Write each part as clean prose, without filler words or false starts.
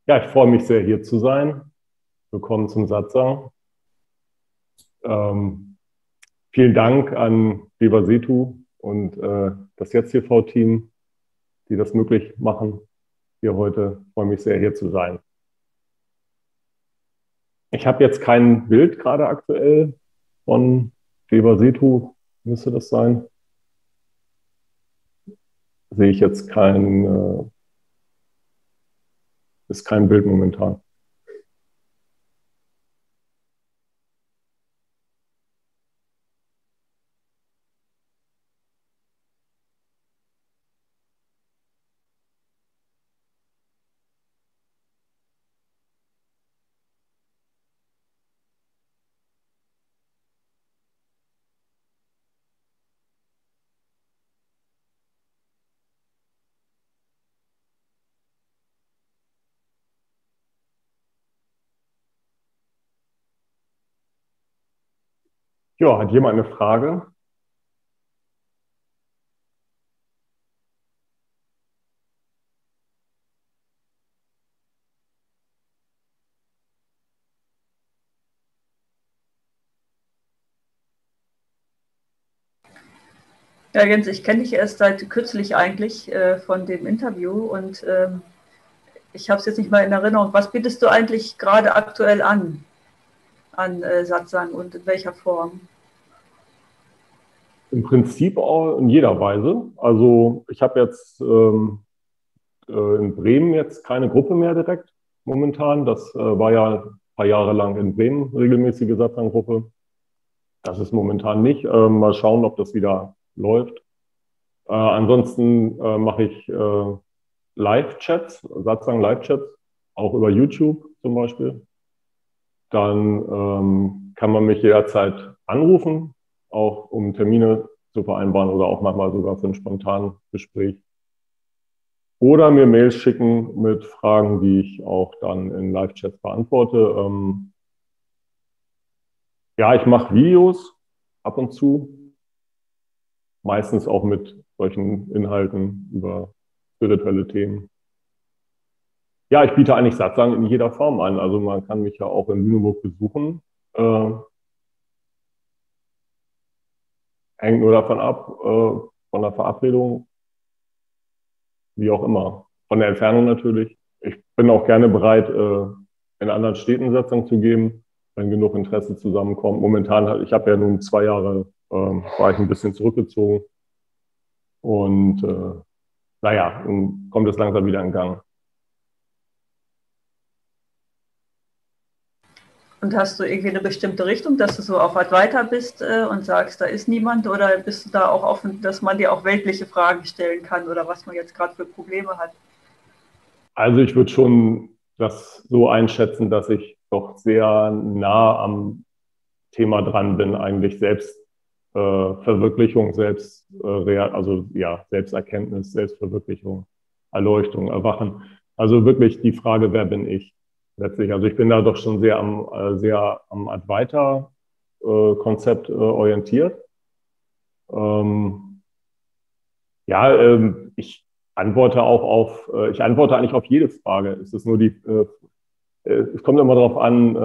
Ja, ich freue mich sehr, hier zu sein. Willkommen zum Satsang. Ähm, Vielen Dank an Weber Setu und das Jetzt TV-Team, die das möglich machen, hier heute. Ich freue mich sehr, hier zu sein. Ich habe jetzt kein Bild gerade aktuell von Weber Setu, müsste das sein. Sehe ich jetzt ist kein Bild momentan. Ja, hat jemand eine Frage? Ja, Jens, ich kenne dich erst seit kürzlich eigentlich von dem Interview und ich habe es jetzt nicht mal in Erinnerung. Was bietest du eigentlich gerade aktuell an Satsang und in welcher Form? Im Prinzip auch in jeder Weise. Also ich habe jetzt in Bremen jetzt keine Gruppe mehr direkt momentan. Das war ja ein paar Jahre lang in Bremen regelmäßige Satzang-Gruppe. Das ist momentan nicht. Mal schauen, ob das wieder läuft. Ansonsten mache ich Live-Chats, Satzang-Live-Chats, auch über YouTube zum Beispiel. Dann kann man mich jederzeit anrufen, auch um Termine zu vereinbaren oder auch manchmal sogar für ein spontanes Gespräch. Oder mir Mails schicken mit Fragen, die ich auch dann in Live-Chats beantworte. Ja, ich mache Videos ab und zu, meistens auch mit solchen Inhalten über spirituelle Themen. Ja, ich biete eigentlich Satsang in jeder Form an. Also man kann mich ja auch in Lüneburg besuchen. Äh, Hängt nur davon ab, von der Verabredung, wie auch immer. Von der Entfernung natürlich. Ich bin auch gerne bereit, in anderen Städten Satsang zu geben, wenn genug Interesse zusammenkommt. Momentan, ich habe ja nun 2 Jahre, war ich ein bisschen zurückgezogen und naja, nun kommt es langsam wieder in Gang. Und hast du irgendwie eine bestimmte Richtung, dass du so auf Advaita bist und sagst, da ist niemand, oder bist du da auch offen, dass man dir auch weltliche Fragen stellen kann oder was man jetzt gerade für Probleme hat? Also ich würde schon das so einschätzen, dass ich doch sehr nah am Thema dran bin, eigentlich Selbstverwirklichung, also ja, Selbsterkenntnis, Selbstverwirklichung, Erleuchtung, Erwachen. Also wirklich die Frage, wer bin ich letztlich? Also ich bin da doch schon sehr am Advaita-Konzept orientiert. Ähm, ja, ich antworte eigentlich auf jede Frage. Es kommt immer darauf an,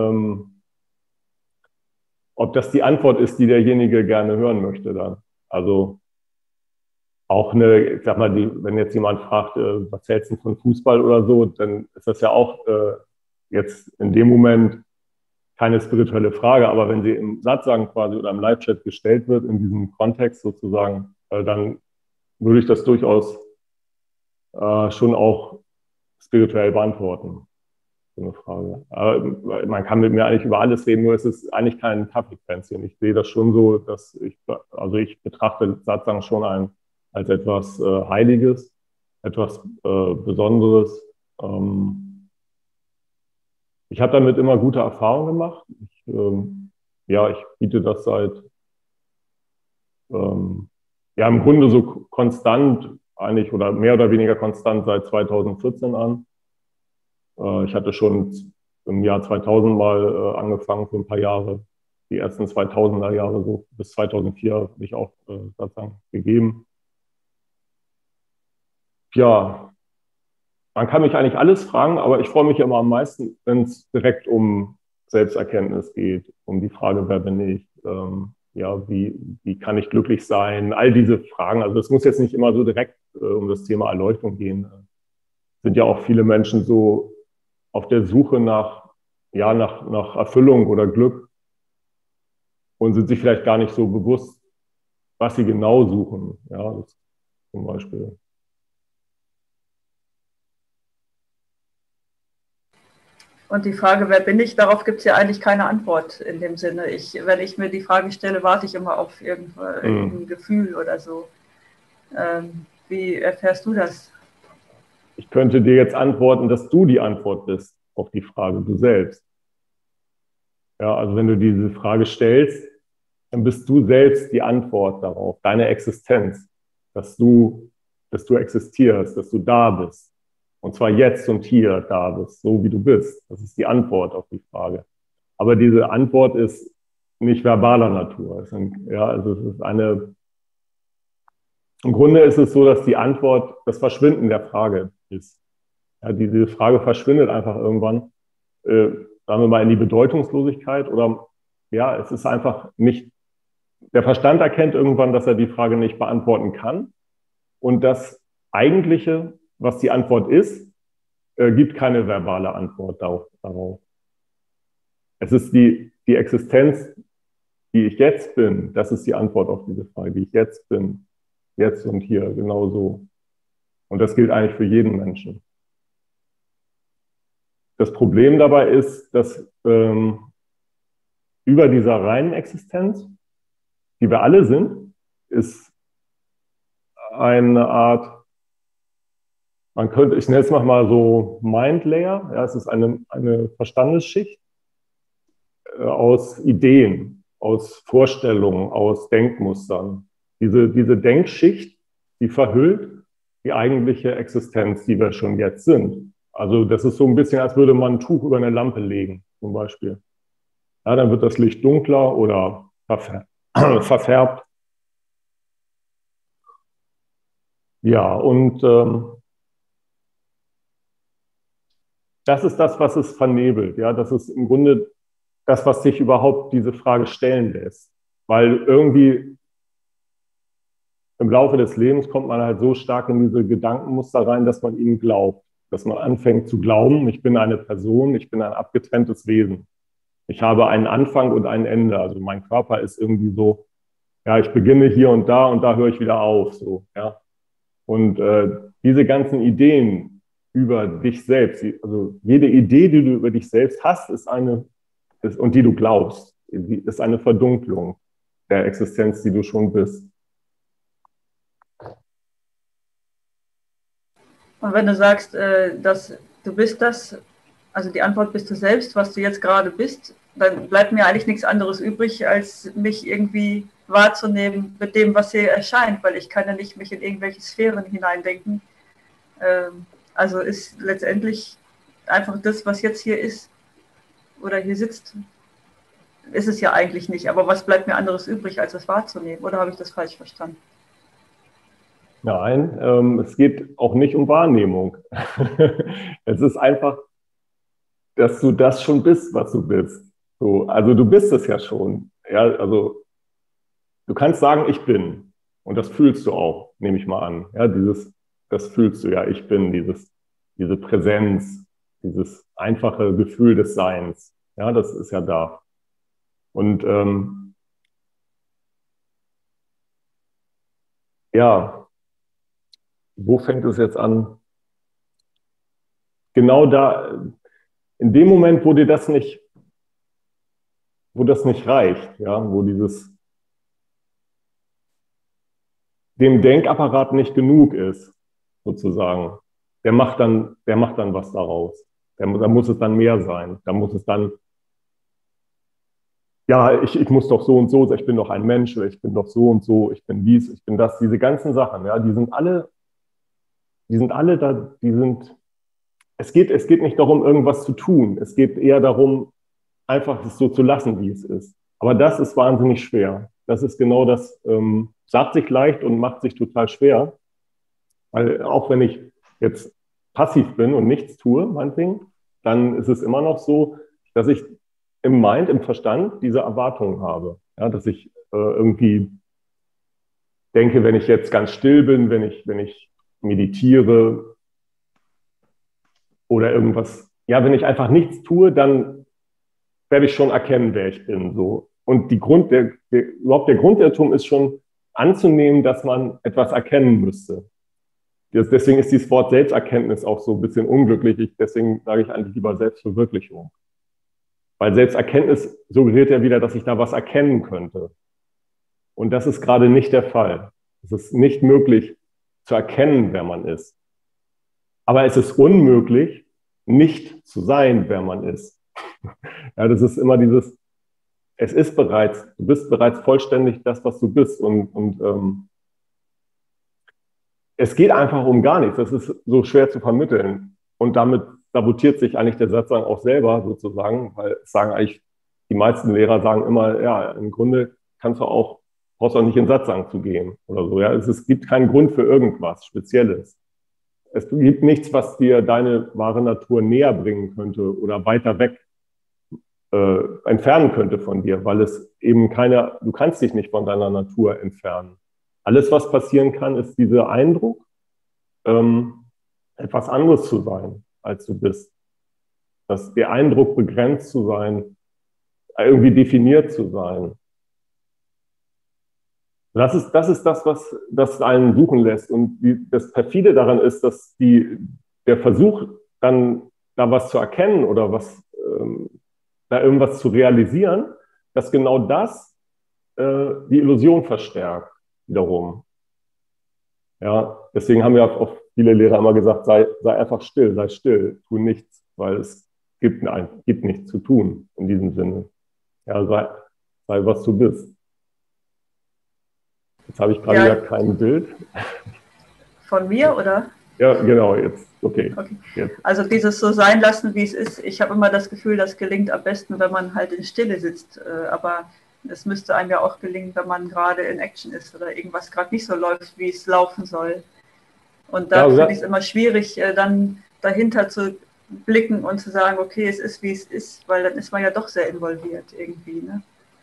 ob das die Antwort ist, die derjenige gerne hören möchte dann. Also auch ich sag mal, wenn jetzt jemand fragt, was hältst du von Fußball oder so, dann ist das ja auch jetzt in dem Moment keine spirituelle Frage, aber wenn sie im Satzang quasi oder im Live-Chat gestellt wird, in diesem Kontext sozusagen, dann würde ich das durchaus schon auch spirituell beantworten, so eine Frage. Aber man kann mit mir eigentlich über alles reden, nur es ist eigentlich kein Kaffeekränzchen. Ich sehe das schon so, also ich betrachte Satsang schon als etwas Heiliges, etwas Besonderes. Ich habe damit immer gute Erfahrungen gemacht. Ja, ich biete das ähm, ja, im Grunde so konstant eigentlich oder mehr oder weniger konstant seit 2014 an. Ich hatte schon im Jahr 2000 mal angefangen für ein paar Jahre. Die ersten 2000er Jahre, so bis 2004 habe ich auch sozusagen gegeben. Ja, man kann mich eigentlich alles fragen, aber ich freue mich immer am meisten, wenn es direkt um Selbsterkenntnis geht, um die Frage, wer bin ich, ja, wie kann ich glücklich sein, all diese Fragen. Also es muss jetzt nicht immer so direkt um das Thema Erleuchtung gehen. Sind ja auch viele Menschen so auf der Suche nach Erfüllung oder Glück und sind sich vielleicht gar nicht so bewusst, was sie genau suchen. Ja, das zum Beispiel. Und die Frage, wer bin ich, darauf gibt es ja eigentlich keine Antwort in dem Sinne. Wenn ich mir die Frage stelle, warte ich immer auf irgendein Gefühl oder so. Wie erfährst du das? Ich könnte dir jetzt antworten, dass du die Antwort bist auf die Frage, du selbst. Ja, also wenn du diese Frage stellst, dann bist du selbst die Antwort darauf, deine Existenz, dass du existierst, dass du da bist. Und zwar jetzt und hier da bist, so wie du bist. Das ist die Antwort auf die Frage. Aber diese Antwort ist nicht verbaler Natur. Also es ist im Grunde ist es so, dass die Antwort das Verschwinden der Frage ist. Ja, diese Frage verschwindet einfach irgendwann, sagen wir mal, in die Bedeutungslosigkeit oder ja, es ist einfach nicht, der Verstand erkennt irgendwann, dass er die Frage nicht beantworten kann und das Eigentliche, was die Antwort ist, gibt keine verbale Antwort darauf. Es ist die Existenz, die ich jetzt bin, das ist die Antwort auf diese Frage, die ich jetzt bin, jetzt und hier, genau so. Und das gilt eigentlich für jeden Menschen. Das Problem dabei ist, dass über dieser reinen Existenz, die wir alle sind, ist eine Art, ich nenne es mal so Mind Layer, ja, es ist eine Verstandesschicht aus Ideen, aus Vorstellungen, aus Denkmustern. Diese Denkschicht, die verhüllt die eigentliche Existenz, die wir schon jetzt sind. Also das ist so ein bisschen, als würde man ein Tuch über eine Lampe legen, zum Beispiel. Ja, dann wird das Licht dunkler oder verfärbt. Ja, und das ist das, was es vernebelt. Ja, das ist im Grunde das, was sich überhaupt diese Frage stellen lässt. Weil irgendwie im Laufe des Lebens kommt man halt so stark in diese Gedankenmuster rein, dass man ihnen glaubt. Dass man anfängt zu glauben, ich bin eine Person, ich bin ein abgetrenntes Wesen. Ich habe einen Anfang und ein Ende. Also mein Körper ist irgendwie so, ja, ich beginne hier und da höre ich wieder auf. So, ja. Und diese ganzen Ideen über dich selbst, also jede Idee, die du über dich selbst hast, und die du glaubst, ist eine Verdunklung der Existenz, die du schon bist. Und wenn du sagst, dass du bist das, also die Antwort bist du selbst, was du jetzt gerade bist, dann bleibt mir eigentlich nichts anderes übrig, als mich irgendwie wahrzunehmen mit dem, was hier erscheint, weil ich kann ja nicht mich in irgendwelche Sphären hineindenken. Also ist letztendlich einfach das, was jetzt hier ist oder hier sitzt, ist es ja eigentlich nicht. Aber was bleibt mir anderes übrig, als das wahrzunehmen? Oder habe ich das falsch verstanden? Nein, es geht auch nicht um Wahrnehmung. Es ist einfach, dass du das schon bist, was du bist. So, also du bist es ja schon. Ja, also du kannst sagen, ich bin. Und das fühlst du auch, nehme ich mal an. Ja, das fühlst du ja, ich bin, diese Präsenz, dieses einfache Gefühl des Seins. Ja, das ist ja da. Und ja, wo fängt es jetzt an? Genau da, in dem Moment, wo das nicht reicht, ja, wo dem Denkapparat nicht genug ist, sozusagen, der macht dann was daraus. Da muss es dann mehr sein. Da muss es dann, ja, ich muss doch so und so, ich bin doch ein Mensch, oder ich bin doch so und so, ich bin dies, ich bin das, diese ganzen Sachen, ja, die sind alle da, es geht nicht darum, irgendwas zu tun. Es geht eher darum, einfach es so zu lassen, wie es ist. Aber das ist wahnsinnig schwer. Das ist genau das, sagt sich leicht und macht sich total schwer. Weil auch wenn ich jetzt passiv bin und nichts tue, meinetwegen, dann ist es immer noch so, dass ich im Mind, im Verstand diese Erwartungen habe. Ja, dass ich irgendwie denke, wenn ich jetzt ganz still bin, wenn ich meditiere oder irgendwas, ja, wenn ich einfach nichts tue, dann werde ich schon erkennen, wer ich bin. So. Und überhaupt der Grundirrtum ist schon anzunehmen, dass man etwas erkennen müsste. Deswegen ist dieses Wort Selbsterkenntnis auch so ein bisschen unglücklich. Deswegen sage ich eigentlich lieber Selbstverwirklichung. Weil Selbsterkenntnis suggeriert ja wieder, dass ich da was erkennen könnte. Und das ist gerade nicht der Fall. Es ist nicht möglich zu erkennen, wer man ist. Aber es ist unmöglich, nicht zu sein, wer man ist. Ja, das ist immer dieses, du bist bereits vollständig das, was du bist. Und es geht einfach um gar nichts. Das ist so schwer zu vermitteln. Und damit sabotiert sich eigentlich der Satz dann auch selber sozusagen, weil es sagen eigentlich, die meisten Lehrer sagen immer, ja, im Grunde brauchst du auch nicht in Satzang zu gehen oder so. Ja, es gibt keinen Grund für irgendwas Spezielles. Es gibt nichts, was dir deine wahre Natur näher bringen könnte oder weiter weg entfernen könnte von dir, weil es eben du kannst dich nicht von deiner Natur entfernen. Alles, was passieren kann, ist dieser Eindruck, etwas anderes zu sein, als du bist. Der Eindruck, begrenzt zu sein, irgendwie definiert zu sein. Das ist das, was das einen suchen lässt. Und das Perfide daran ist, dass der Versuch, dann da was zu erkennen oder da irgendwas zu realisieren, dass genau das die Illusion verstärkt wiederum. Ja, deswegen haben ja auch viele Lehrer immer gesagt, sei einfach still, sei still, tu nichts, weil es gibt nichts zu tun in diesem Sinne. Ja, sei was du bist. Jetzt habe ich gerade ja kein Bild. Von mir, oder? Ja, genau, jetzt. Okay. Jetzt. Also dieses so sein lassen, wie es ist. Ich habe immer das Gefühl, das gelingt am besten, wenn man halt in Stille sitzt. Aber es müsste einem ja auch gelingen, wenn man gerade in Action ist oder irgendwas gerade nicht so läuft, wie es laufen soll. Und da finde ich es immer schwierig, dann dahinter zu blicken und zu sagen, okay, es ist, wie es ist, weil dann ist man ja doch sehr involviert irgendwie. Ne?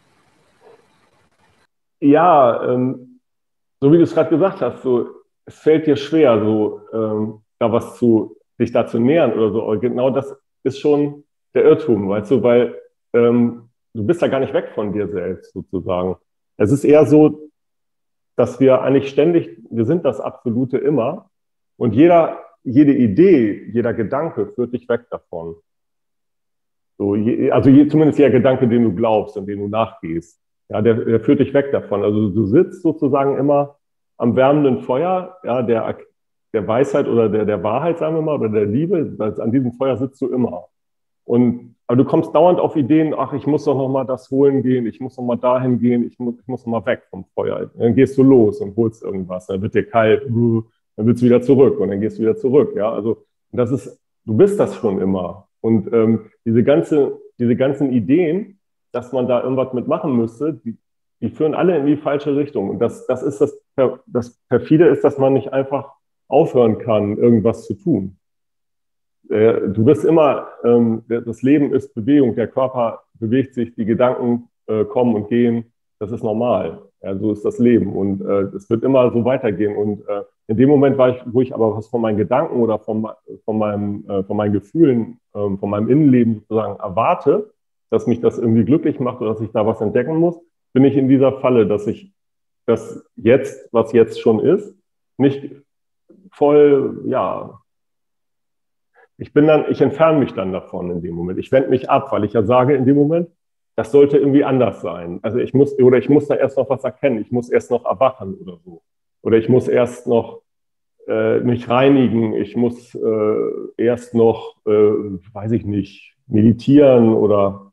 Ja, so wie du es gerade gesagt hast, so, es fällt dir schwer, so dich da zu nähern oder so. Und genau das ist schon der Irrtum, weißt du, weil du bist ja gar nicht weg von dir selbst sozusagen. Es ist eher so, dass wir eigentlich wir sind das Absolute immer und jede Idee, jeder Gedanke führt dich weg davon. So, zumindest jeder Gedanke, den du glaubst und den du nachgehst. Ja, der führt dich weg davon. Also du sitzt sozusagen immer am wärmenden Feuer, ja, der Weisheit oder der Wahrheit, sagen wir mal, oder der Liebe. An diesem Feuer sitzt du immer. Aber du kommst dauernd auf Ideen, ach, ich muss doch noch mal das holen gehen, ich muss noch mal dahin gehen, ich muss noch mal weg vom Feuer. Dann gehst du los und holst irgendwas, dann wird dir kalt, dann willst du wieder zurück und dann gehst du wieder zurück. Ja, also du bist das schon immer. Und diese ganzen Ideen, dass man da irgendwas mitmachen müsste, die führen alle in die falsche Richtung. Und das Perfide ist, dass man nicht einfach aufhören kann, irgendwas zu tun. Du bist immer, das Leben ist Bewegung, der Körper bewegt sich, die Gedanken kommen und gehen, das ist normal. Ja, so ist das Leben und es wird immer so weitergehen. Und in dem Moment, wo ich aber was von meinen Gedanken oder von meinen Gefühlen, von meinem Innenleben sozusagen erwarte, dass mich das irgendwie glücklich macht oder dass ich da was entdecken muss, bin ich in dieser Falle, dass ich das jetzt, was jetzt schon ist, nicht voll, ja, ich entferne mich dann davon in dem Moment. Ich wende mich ab, weil ich ja sage in dem Moment, das sollte irgendwie anders sein. Also ich muss da erst noch was erkennen. Ich muss erst noch erwachen oder so. Oder ich muss erst noch mich reinigen. Ich muss erst noch, weiß ich nicht, meditieren oder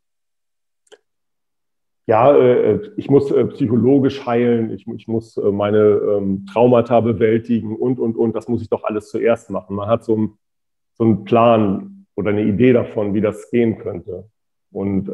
ja, ich muss psychologisch heilen. Ich muss meine Traumata bewältigen und. Das muss ich doch alles zuerst machen. Man hat so einen Plan oder eine Idee davon, wie das gehen könnte. Und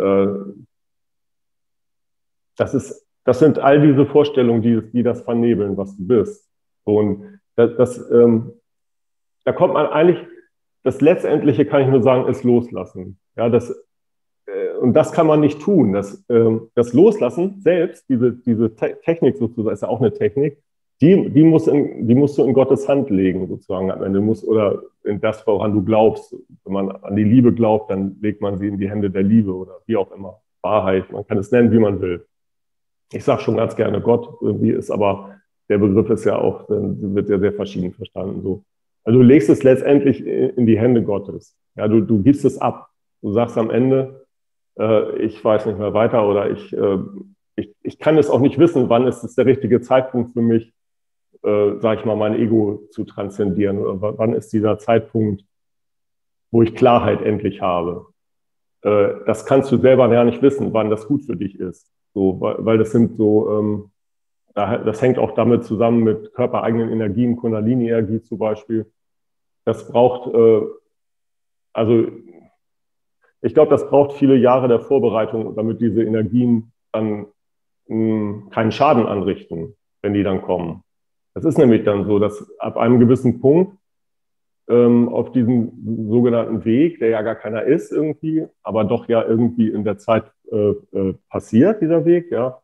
das sind all diese Vorstellungen, die das vernebeln, was du bist. Und da kommt man eigentlich das Letztendliche kann ich nur sagen, ist loslassen. Ja, und das kann man nicht tun. Das Loslassen selbst, diese Technik sozusagen, ist ja auch eine Technik, die musst du in Gottes Hand legen, sozusagen am Ende. Oder in das, woran du glaubst. Wenn man an die Liebe glaubt, dann legt man sie in die Hände der Liebe oder wie auch immer. Wahrheit, man kann es nennen, wie man will. Ich sage schon ganz gerne Gott, irgendwie ist aber, der Begriff ist ja auch, wird ja sehr verschieden verstanden. So. Also du legst es letztendlich in die Hände Gottes. Ja, du gibst es ab. Du sagst am Ende, ich weiß nicht mehr weiter oder ich kann es auch nicht wissen, wann ist es der richtige Zeitpunkt für mich, sage ich mal, mein Ego zu transzendieren oder wann ist dieser Zeitpunkt, wo ich Klarheit endlich habe. Das kannst du selber ja nicht wissen, wann das gut für dich ist. So, weil das sind so, das hängt auch damit zusammen mit körpereigenen Energien, Kundalini-Energie zum Beispiel. Das braucht, also ich glaube, das braucht viele Jahre der Vorbereitung, damit diese Energien dann keinen Schaden anrichten, wenn die dann kommen. Das ist nämlich dann so, dass ab einem gewissen Punkt auf diesem sogenannten Weg, der ja gar keiner ist irgendwie, aber doch ja irgendwie in der Zeit passiert, dieser Weg, ja,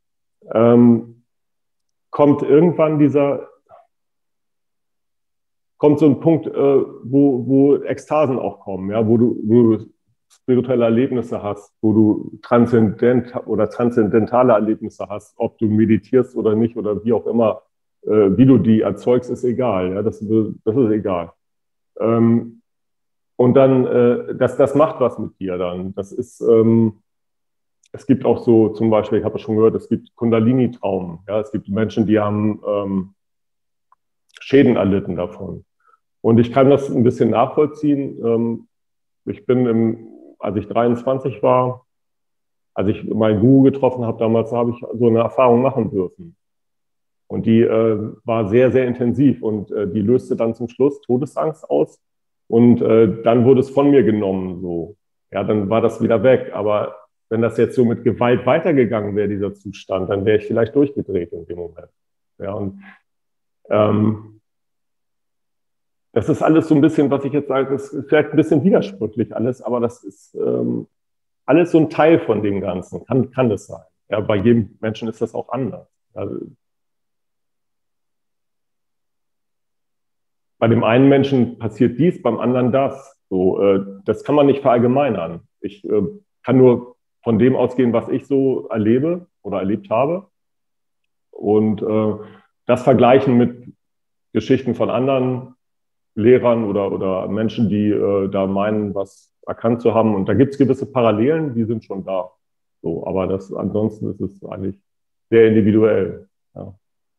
kommt irgendwann kommt so ein Punkt, wo Ekstasen auch kommen, ja, wo du spirituelle Erlebnisse hast, wo du transzendentale Erlebnisse hast, ob du meditierst oder nicht oder wie auch immer, wie du die erzeugst, ist egal, ja, das ist egal. Und dann, das macht was mit dir dann. Das ist, es gibt auch so, zum Beispiel, ich habe es schon gehört, es gibt Kundalini-Traumen. Ja, es gibt Menschen, die haben Schäden erlitten davon. Und ich kann das ein bisschen nachvollziehen. Ich bin, als ich 23 war, als ich meinen Guru getroffen habe damals, habe ich so eine Erfahrung machen dürfen. Und die war sehr, sehr intensiv und die löste dann zum Schluss Todesangst aus. Und dann wurde es von mir genommen. So. Ja, dann war das wieder weg. Aber wenn das jetzt so mit Gewalt weitergegangen wäre, dieser Zustand, dann wäre ich vielleicht durchgedreht in dem Moment. Ja, und das ist alles so ein bisschen, was ich jetzt sage, das ist vielleicht ein bisschen widersprüchlich alles, aber das ist alles so ein Teil von dem Ganzen. Kann das sein. Ja, bei jedem Menschen ist das auch anders. Also, bei dem einen Menschen passiert dies, beim anderen das. So, das kann man nicht verallgemeinern. Ich kann nur von dem ausgehen, was ich so erlebe oder erlebt habe. Und das vergleichen mit Geschichten von anderen Lehrern oder Menschen, die da meinen, was erkannt zu haben. Und da gibt es gewisse Parallelen, die sind schon da. So, aber ansonsten ist es eigentlich sehr individuell. Ja.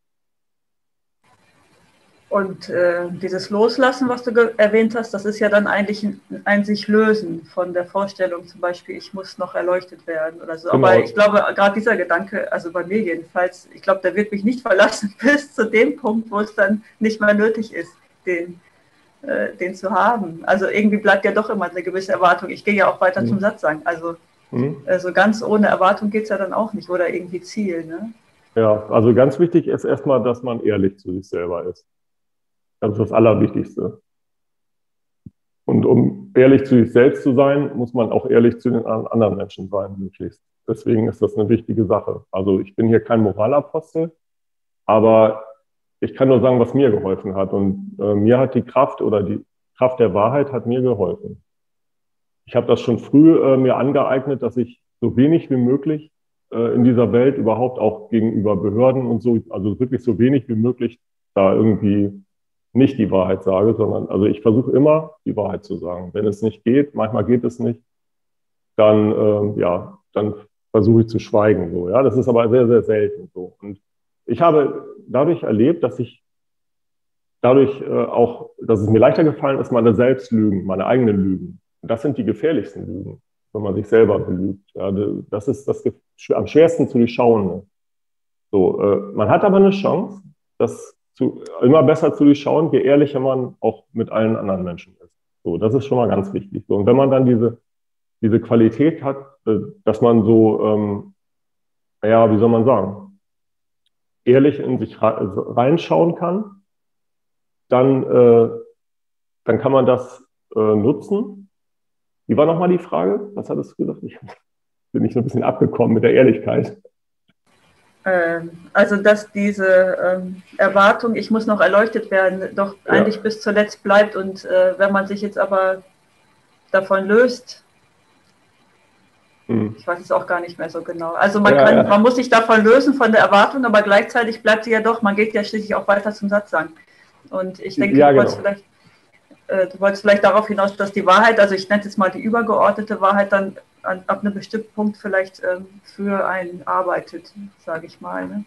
Und dieses Loslassen, was du erwähnt hast, das ist ja dann eigentlich ein sich lösen von der Vorstellung, zum Beispiel, ich muss noch erleuchtet werden oder so. Genau. Aber ich glaube, gerade dieser Gedanke, also bei mir jedenfalls, ich glaube, der wird mich nicht verlassen bis zu dem Punkt, wo es dann nicht mehr nötig ist, den zu haben. Also irgendwie bleibt ja doch immer eine gewisse Erwartung. Ich gehe ja auch weiter zum Satz sagen. Also so ganz ohne Erwartung geht es ja dann auch nicht oder irgendwie Ziel. Ne? Ja, also ganz wichtig ist erstmal, dass man ehrlich zu sich selber ist. Das ist das Allerwichtigste. Und um ehrlich zu sich selbst zu sein, muss man auch ehrlich zu den anderen Menschen sein, möglichst. Deswegen ist das eine wichtige Sache. Also ich bin hier kein Moralapostel, aber ich kann nur sagen, was mir geholfen hat. Und mir hat die Kraft oder die Kraft der Wahrheit hat mir geholfen. Ich habe das schon früh mir angeeignet, dass ich so wenig wie möglich in dieser Welt überhaupt auch gegenüber Behörden und so, also wirklich so wenig wie möglich da irgendwie nicht die Wahrheit sage, sondern also ich versuche immer die Wahrheit zu sagen. Wenn es nicht geht, manchmal geht es nicht, dann dann versuche ich zu schweigen. So, ja, das ist aber sehr, sehr selten so. Und ich habe dadurch erlebt, dass ich dadurch auch, dass es mir leichter gefallen ist, meine Selbstlügen, meine eigenen Lügen. Und das sind die gefährlichsten Lügen, wenn man sich selber belügt. Ja, das ist das am schwersten zu durchschauen. So, man hat aber eine Chance, das immer besser zu durchschauen, je ehrlicher man auch mit allen anderen Menschen ist. So, das ist schon mal ganz wichtig. So, und wenn man dann diese Qualität hat, dass man so, wie soll man sagen, ehrlich in sich reinschauen kann, dann kann man das nutzen. Wie war nochmal die Frage? Was hattest du gesagt? Ich bin nicht so ein bisschen abgekommen mit der Ehrlichkeit. Also, dass diese Erwartung, ich muss noch erleuchtet werden, doch eigentlich bis zuletzt bleibt. Und wenn man sich jetzt aber davon löst, ich weiß es auch gar nicht mehr so genau. Also man muss sich davon lösen von der Erwartung, aber gleichzeitig bleibt sie ja doch, man geht ja schließlich auch weiter zum Satzang. Und ich denke, du wolltest vielleicht darauf hinaus, dass die Wahrheit, also ich nenne es mal die übergeordnete Wahrheit, dann ab einem bestimmten Punkt vielleicht für einen arbeitet, sage ich mal. Ne?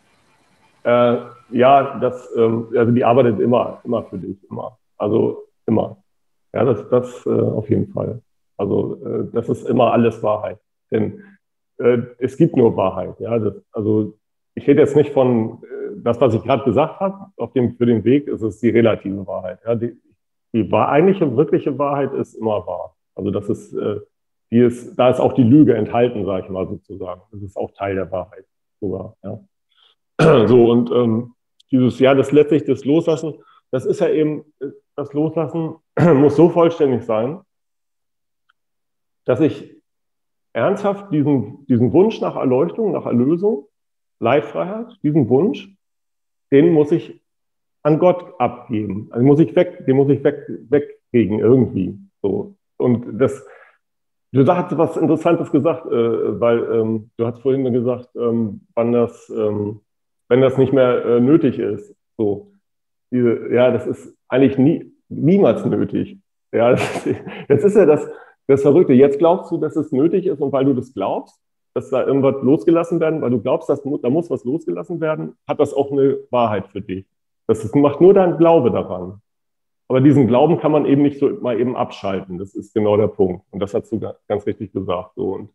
Also die arbeitet immer für dich, immer. Also immer. Ja, das auf jeden Fall. Also das ist immer alles Wahrheit. Denn es gibt nur Wahrheit. Ja? Also ich rede jetzt nicht von das, was ich gerade gesagt habe, für den Weg ist es die relative Wahrheit. Ja? Die eigentliche, wirkliche Wahrheit ist immer wahr. Also das ist, da ist auch die Lüge enthalten, sage ich mal sozusagen. Das ist auch Teil der Wahrheit sogar. Ja? So, und das letztlich das Loslassen, das ist ja eben, das Loslassen muss so vollständig sein, dass ich ernsthaft diesen Wunsch nach Erleuchtung, nach Erlösung, Leidfreiheit, diesen Wunsch, den muss ich an Gott abgeben. Also den muss ich wegkriegen irgendwie. So. Und du hast was Interessantes gesagt, weil du hast vorhin gesagt, wenn das nicht mehr nötig ist. So. Das ist eigentlich niemals nötig. Ja, jetzt ist ja das Verrückte. Jetzt glaubst du, dass es nötig ist und weil du das glaubst, dass da irgendwas losgelassen werden, weil du glaubst, da muss was losgelassen werden, hat das auch eine Wahrheit für dich. Das macht nur dein Glaube daran. Aber diesen Glauben kann man eben nicht so mal eben abschalten. Das ist genau der Punkt. Und das hast du ganz richtig gesagt. So. Und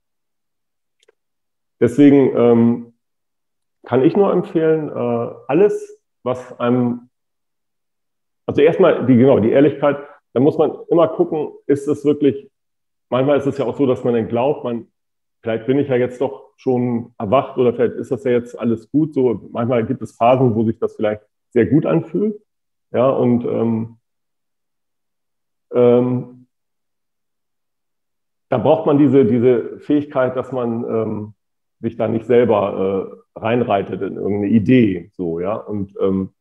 deswegen kann ich nur empfehlen, alles, was einem, also erstmal die Ehrlichkeit, da muss man immer gucken, ist es wirklich, manchmal ist es ja auch so, dass man dann glaubt, vielleicht bin ich ja jetzt doch schon erwacht oder vielleicht ist das ja jetzt alles gut. So, manchmal gibt es Phasen, wo sich das vielleicht sehr gut anfühlt. Ja, und da braucht man diese Fähigkeit, dass man sich da nicht selber reinreitet in irgendeine Idee. So, ja, und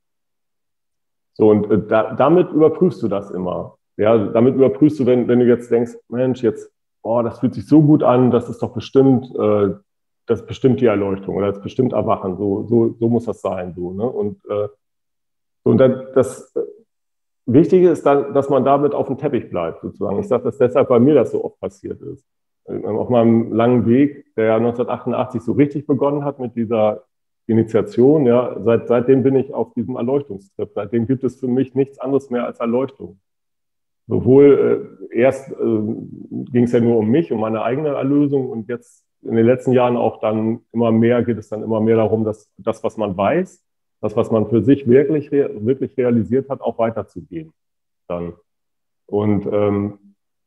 damit überprüfst du das immer. Ja, damit überprüfst du, wenn du jetzt denkst, Mensch, das fühlt sich so gut an, das ist doch bestimmt, das ist bestimmt die Erleuchtung oder das ist bestimmt Erwachen. So muss das sein. So, ne? Und das Wichtige ist dann, dass man damit auf dem Teppich bleibt, sozusagen. Ich sage das deshalb, weil mir das so oft passiert ist. Auf meinem langen Weg, der ja 1988 so richtig begonnen hat mit dieser Initiation, ja, seitdem bin ich auf diesem Erleuchtungstrip. Seitdem gibt es für mich nichts anderes mehr als Erleuchtung. Sowohl erst ging es ja nur um mich, um meine eigene Erlösung und jetzt in den letzten Jahren auch dann geht es dann immer mehr darum, dass das, was man weiß, das, was man für sich wirklich realisiert hat, auch weiterzugeben. Dann. Und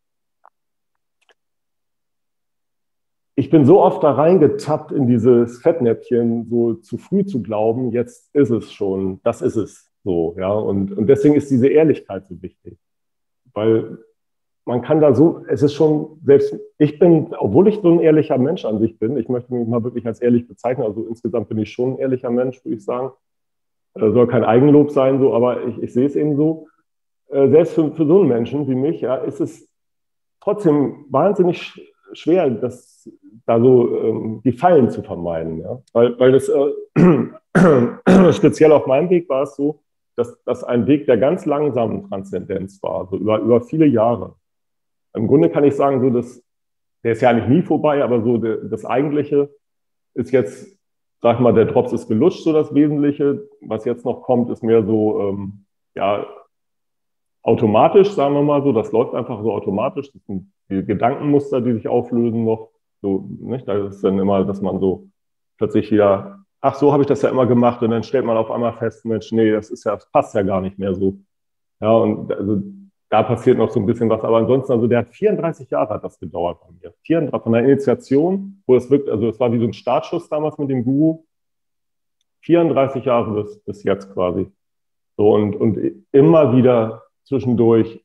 ich bin so oft da reingetappt in dieses Fettnäpfchen, so zu früh zu glauben, jetzt ist es schon, das ist es so. Ja? Und deswegen ist diese Ehrlichkeit so wichtig. Weil man kann da so, es ist schon, selbst ich bin, obwohl ich so ein ehrlicher Mensch an sich bin, ich möchte mich mal wirklich als ehrlich bezeichnen, also insgesamt bin ich schon ein ehrlicher Mensch, würde ich sagen. Soll kein Eigenlob sein, so, aber ich sehe es eben so. Selbst für so einen Menschen wie mich, ja, ist es trotzdem wahnsinnig schwer, da so die Fallen zu vermeiden. Ja? Weil das speziell auf meinem Weg war es so, dass das ein Weg der ganz langsamen Transzendenz war, so über viele Jahre. Im Grunde kann ich sagen, der ist ja eigentlich nie vorbei, aber so das Eigentliche ist jetzt, sag mal, der Drops ist gelutscht, so das Wesentliche. Was jetzt noch kommt, ist mehr so, automatisch, sagen wir mal so. Das läuft einfach so automatisch. Das sind die Gedankenmuster, die sich auflösen noch. So, nicht? Da ist dann immer, dass man so plötzlich wieder, ach, so habe ich das ja immer gemacht. Und dann stellt man auf einmal fest, Mensch, nee, das passt ja gar nicht mehr so. Ja, und also da passiert noch so ein bisschen was. Aber ansonsten, also der hat 34 Jahre hat das gedauert bei mir. 34, von der Initiation, wo es wirkt, also es war wie so ein Startschuss damals mit dem Guru. 34 Jahre bis jetzt quasi. So, und immer wieder zwischendurch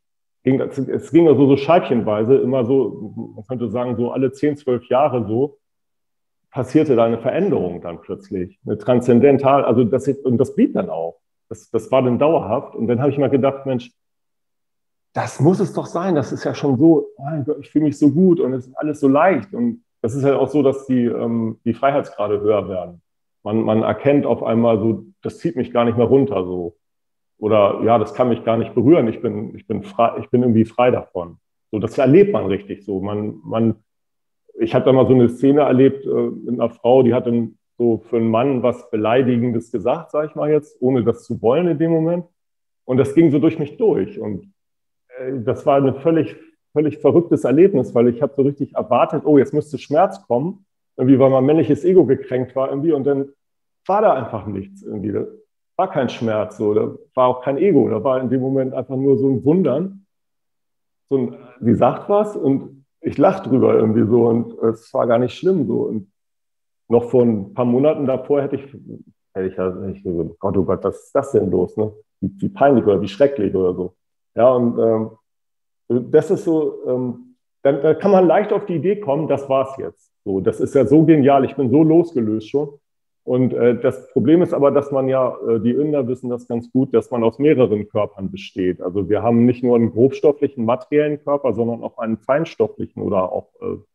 es ging also so scheibchenweise, immer so, man könnte sagen, so alle 10, 12 Jahre so, passierte da eine Veränderung dann plötzlich, eine transzendental, also und das blieb dann auch. Das war dann dauerhaft. Und dann habe ich mal gedacht, Mensch, das muss es doch sein. Das ist ja schon so, mein Gott, ich fühle mich so gut und es ist alles so leicht. Und das ist halt auch so, dass die Freiheitsgrade höher werden. Man erkennt auf einmal so, das zieht mich gar nicht mehr runter so. Oder ja, das kann mich gar nicht berühren. Ich bin frei, ich bin irgendwie frei davon. So, das erlebt man richtig so. Ich habe da mal so eine Szene erlebt mit einer Frau, die hat dann so für einen Mann was Beleidigendes gesagt, sage ich mal jetzt, ohne das zu wollen in dem Moment. Und das ging so durch mich durch. Und das war ein völlig verrücktes Erlebnis, weil ich habe so richtig erwartet, oh, jetzt müsste Schmerz kommen, irgendwie, weil mein männliches Ego gekränkt war irgendwie. Und dann war da einfach nichts irgendwie. Da war kein Schmerz, so, da war auch kein Ego. Da war in dem Moment einfach nur so ein Wundern. Sie sagt was und ich lache drüber irgendwie so und es war gar nicht schlimm so. Und noch vor ein paar Monaten davor hätte ich so, oh Gott, was ist das denn los, ne? Wie peinlich oder wie schrecklich oder so. Ja, und das ist so, da kann man leicht auf die Idee kommen, das war's jetzt. So, das ist ja so genial, ich bin so losgelöst schon. Und das Problem ist aber, dass man ja, die Inder wissen das ganz gut, dass man aus mehreren Körpern besteht. Also wir haben nicht nur einen grobstofflichen, materiellen Körper, sondern auch einen feinstofflichen oder auch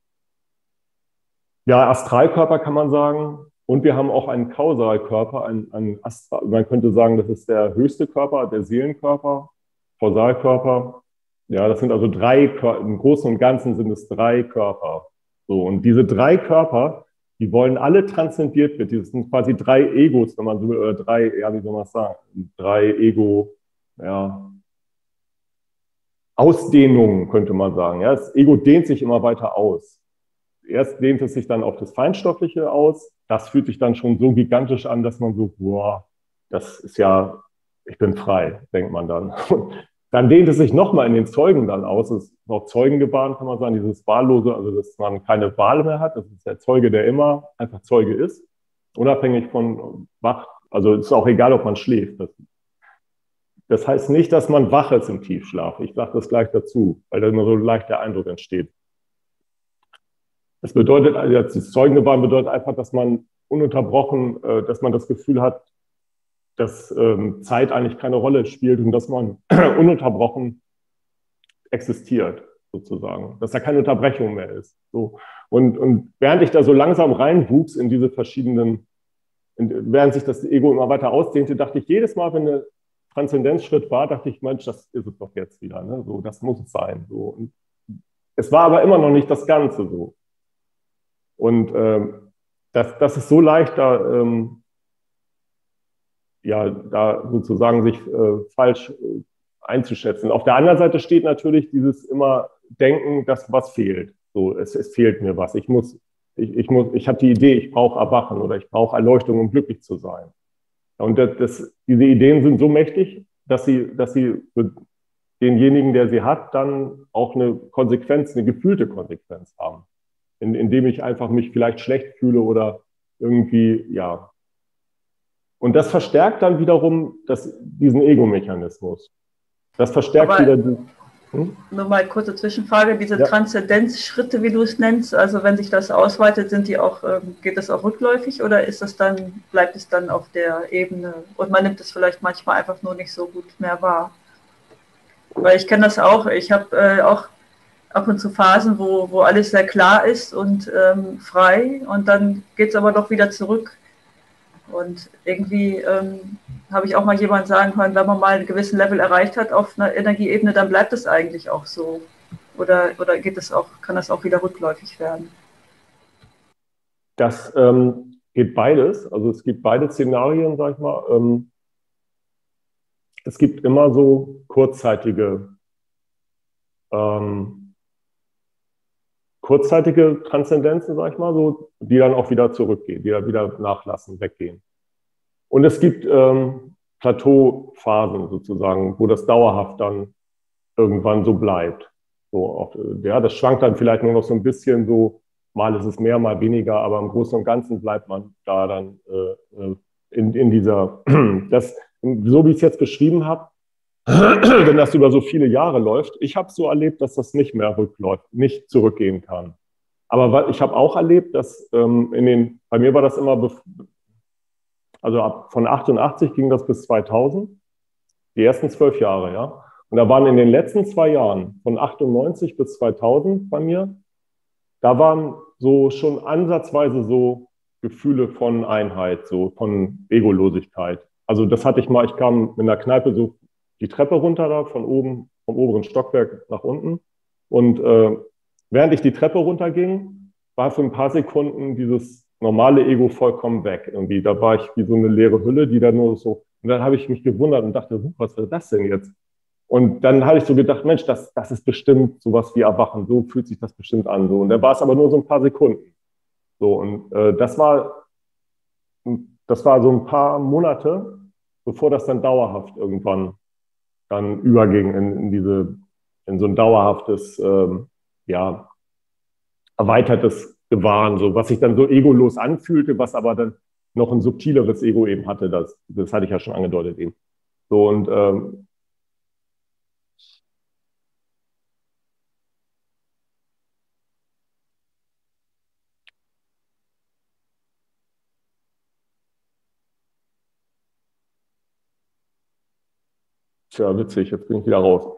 ja, Astralkörper kann man sagen. Und wir haben auch einen Kausalkörper, man könnte sagen, das ist der höchste Körper, der Seelenkörper, Kausalkörper. Ja, das sind also drei Körper, im Großen und Ganzen sind es drei Körper. So, und diese drei Körper, die wollen alle transzendiert werden. Das sind quasi drei Egos, wenn man so will, oder drei, ja, wie soll man es sagen? Drei Ego, ja, Ausdehnungen, könnte man sagen. Ja, das Ego dehnt sich immer weiter aus. Erst dehnt es sich dann auf das Feinstoffliche aus. Das fühlt sich dann schon so gigantisch an, dass man so, boah, das ist ja, ich bin frei, denkt man dann. Dann dehnt es sich nochmal in den Zeugen dann aus. Das ist auch Zeugengebaren, kann man sagen, dieses Wahllose, also dass man keine Wahl mehr hat. Das ist der Zeuge, der immer einfach Zeuge ist, unabhängig von wach. Also es ist auch egal, ob man schläft. Das heißt nicht, dass man wach ist im Tiefschlaf. Ich sage das gleich dazu, weil da immer so leicht der Eindruck entsteht. Das bedeutet, also das Zeugengebaren bedeutet einfach, dass man ununterbrochen, dass man das Gefühl hat, dass Zeit eigentlich keine Rolle spielt und dass man ununterbrochen existiert, sozusagen. Dass da keine Unterbrechung mehr ist. So. Und während ich da so langsam reinwuchs in diese verschiedenen, während sich das Ego immer weiter ausdehnte, dachte ich jedes Mal, wenn eine Transzendenzschritt war, dachte ich, Mensch, das ist es doch jetzt wieder. Ne? So, das muss es sein. So. Und es war aber immer noch nicht das Ganze so. Und das ist so leicht, da sozusagen sich falsch einzuschätzen. Auf der anderen Seite steht natürlich dieses immer Denken, dass was fehlt. So, es fehlt mir was. Ich habe die Idee, ich brauche Erwachen oder ich brauche Erleuchtung, um glücklich zu sein. Und diese Ideen sind so mächtig, dass sie für denjenigen, der sie hat, dann auch eine Konsequenz, eine gefühlte Konsequenz haben. Indem ich einfach mich vielleicht schlecht fühle oder irgendwie, ja. Und das verstärkt dann wiederum diesen Ego-Mechanismus. Das verstärkt Aber wieder nur mal kurze Zwischenfrage, diese Transzendenzschritte, wie du es nennst, also wenn sich das ausweitet, geht das auch rückläufig oder bleibt es dann auf der Ebene und man nimmt es vielleicht manchmal einfach nur nicht so gut mehr wahr? Weil ich kenne das auch, ich habe auch ab und zu Phasen, wo alles sehr klar ist und frei und dann geht es aber doch wieder zurück. Und irgendwie habe ich auch mal jemand sagen können, wenn man mal einen gewissen Level erreicht hat auf einer Energieebene, dann bleibt es eigentlich auch so. Oder kann das auch wieder rückläufig werden? Das geht beides. Also es gibt beide Szenarien, sag ich mal. Es gibt immer so kurzzeitige Transzendenzen, sag ich mal, so, die dann auch wieder zurückgehen, die dann wieder nachlassen, weggehen. Und es gibt Plateauphasen sozusagen, wo das dauerhaft dann irgendwann so bleibt. Das schwankt dann vielleicht nur noch so ein bisschen so, mal ist es mehr, mal weniger, aber im Großen und Ganzen bleibt man da dann in dieser, so wie ich es jetzt beschrieben habe, wenn das über so viele Jahre läuft. Ich habe so erlebt, dass das nicht mehr rückläuft, nicht zurückgehen kann. Aber ich habe auch erlebt, dass bei mir war das immer, also von 88 ging das bis 2000, die ersten 12 Jahre, ja. Und da waren in den letzten 2 Jahren, von 98 bis 2000 bei mir, da waren so schon ansatzweise so Gefühle von Einheit, so von Egolosigkeit. Also das hatte ich mal, ich kam in der Kneipe so die Treppe runter da, von oben, vom oberen Stockwerk nach unten. Und während ich die Treppe runterging, war für ein paar Sekunden dieses normale Ego vollkommen weg. Irgendwie, da war ich wie so eine leere Hülle, die da nur so, und dann habe ich mich gewundert und dachte, was ist das denn jetzt? Und dann habe ich so gedacht, Mensch, das ist bestimmt sowas wie Erwachen, so fühlt sich das bestimmt an. So. Und dann war es aber nur so ein paar Sekunden. So, und das war so ein paar Monate, bevor das dann dauerhaft irgendwann dann überging in so ein dauerhaftes, ja, erweitertes Gewahren, so, was sich dann so egolos anfühlte, was aber dann noch ein subtileres Ego eben hatte. Das hatte ich ja schon angedeutet eben. So, und tja, witzig, jetzt bin ich wieder raus.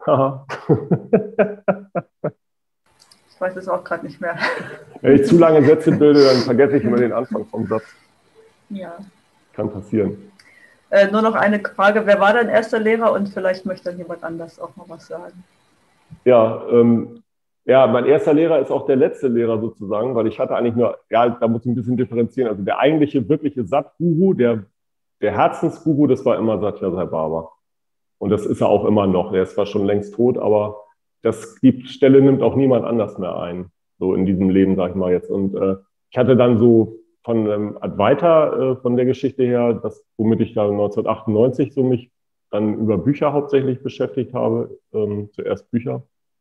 Ich weiß es auch gerade nicht mehr. Wenn ich zu lange Sätze bilde, dann vergesse ich immer den Anfang vom Satz. Ja. Kann passieren. Nur noch eine Frage, wer war dein erster Lehrer und vielleicht möchte dann jemand anders auch noch was sagen. Ja, mein erster Lehrer ist auch der letzte Lehrer sozusagen, weil ich hatte eigentlich nur, ja, da muss ich ein bisschen differenzieren, also der eigentliche, wirkliche Sat-Guru, der Herzensguru, das war immer Satya Sai Baba. Und das ist er auch immer noch. Er ist zwar schon längst tot, aber die Stelle nimmt auch niemand anders mehr ein, so in diesem Leben, sag ich mal jetzt. Und ich hatte dann so von Advaita, von der Geschichte her, womit ich da 1998 so mich dann über Bücher hauptsächlich beschäftigt habe, zuerst Bücher.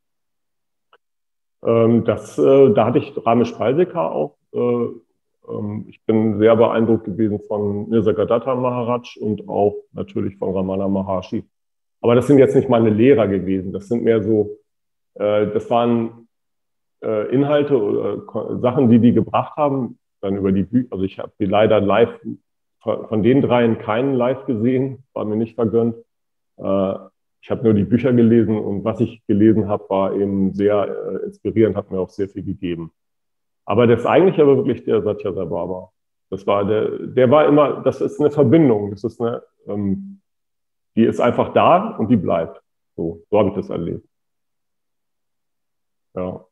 Da hatte ich Ramesh Palsekar auch. Ich bin sehr beeindruckt gewesen von Nisargadatta Maharaj und auch natürlich von Ramana Maharshi. Aber das sind jetzt nicht meine Lehrer gewesen. Das sind mehr so, das waren Inhalte oder Sachen, die gebracht haben, dann über die Bücher. Also ich habe die leider live, von den dreien keinen live gesehen, war mir nicht vergönnt. Ich habe nur die Bücher gelesen und was ich gelesen habe, war eben sehr inspirierend, hat mir auch sehr viel gegeben. Aber das eigentliche war wirklich der Satya Sai Baba. Das war der war immer, das ist eine Verbindung, das ist die ist einfach da und die bleibt. So habe ich das erlebt. Ja.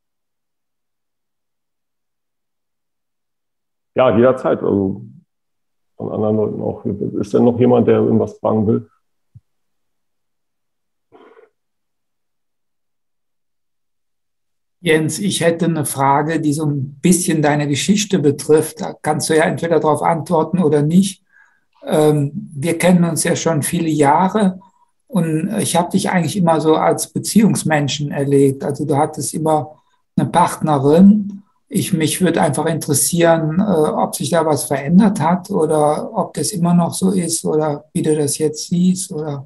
Ja, jederzeit. Also von anderen Leuten auch. Ist denn noch jemand, der irgendwas fragen will? Jens, ich hätte eine Frage, die so ein bisschen deine Geschichte betrifft. Da kannst du ja entweder darauf antworten oder nicht. Wir kennen uns ja schon viele Jahre und ich habe dich eigentlich immer so als Beziehungsmenschen erlebt. Also du hattest immer eine Partnerin. Mich würde einfach interessieren, ob sich da was verändert hat oder ob das immer noch so ist oder wie du das jetzt siehst. Oder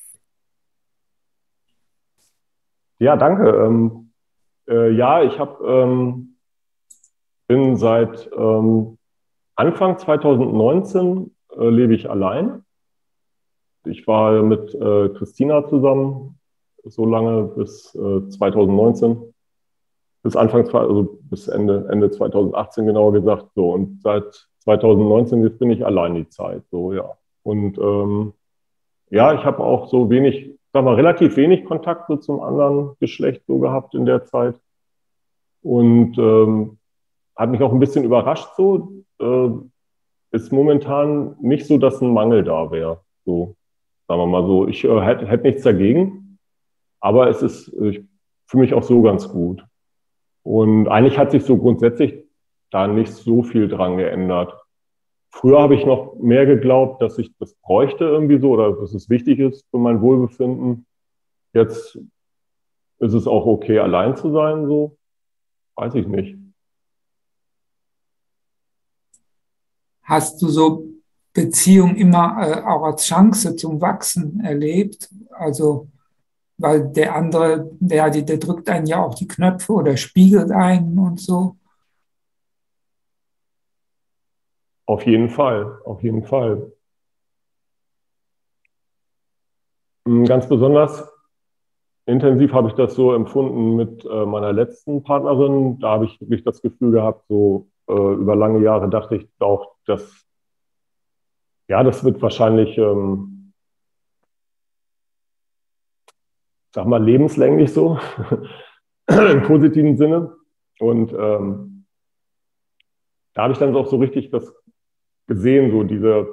Ja, danke. Ja, ich bin seit Anfang 2019 lebe ich allein. Ich war mit Christina zusammen so lange bis 2019, bis bis Ende 2018 genauer gesagt. So, und seit 2019 jetzt bin ich allein die Zeit. So, ja. Und ja, ich habe auch so wenig, sag mal, relativ wenig Kontakt so zum anderen Geschlecht so gehabt in der Zeit. Und hat mich auch ein bisschen überrascht so. Ist momentan nicht so, dass ein Mangel da wäre. So, sagen wir mal so. Ich hätte nichts dagegen, aber ich fühle mich auch so ganz gut. Und eigentlich hat sich so grundsätzlich da nicht so viel dran geändert. Früher habe ich noch mehr geglaubt, dass ich das bräuchte irgendwie so oder dass es wichtig ist für mein Wohlbefinden. Jetzt ist es auch okay, allein zu sein, so. Weiß ich nicht. hast du so Beziehung immer auch als Chance zum Wachsen erlebt? Also weil der andere, der drückt einen ja auch die Knöpfe oder spiegelt einen und so. Auf jeden Fall, auf jeden Fall. Ganz besonders intensiv habe ich das so empfunden mit meiner letzten Partnerin. Da habe ich wirklich das Gefühl gehabt, so über lange Jahre dachte ich auch, dass, ja, das wird wahrscheinlich, sag mal, lebenslänglich so, im positiven Sinne. Und da habe ich dann auch so richtig das gesehen, so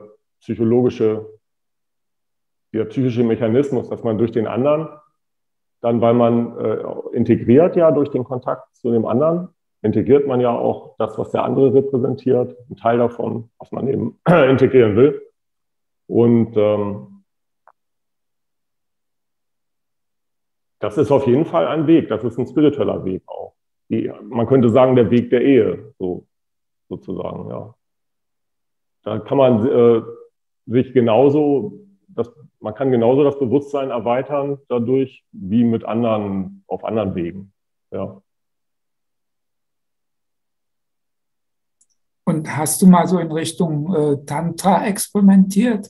dieser psychische Mechanismus, dass man durch den anderen, dann weil man integriert ja durch den Kontakt zu dem anderen, integriert man ja auch das, was der andere repräsentiert, ein Teil davon, was man eben integrieren will. Und das ist auf jeden Fall ein Weg, das ist ein spiritueller Weg auch. Man könnte sagen, der Weg der Ehe, so sozusagen, ja. Da kann man sich genauso, man kann genauso das Bewusstsein erweitern dadurch, wie mit anderen, auf anderen Wegen. Ja. Und hast du mal so in Richtung Tantra experimentiert?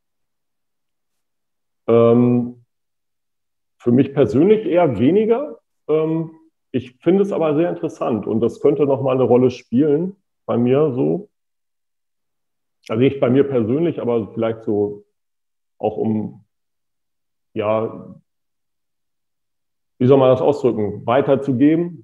Für mich persönlich eher weniger. Ich finde es aber sehr interessant und das könnte nochmal eine Rolle spielen bei mir so. Also nicht bei mir persönlich, aber vielleicht so auch ja, wie soll man das ausdrücken, weiterzugeben,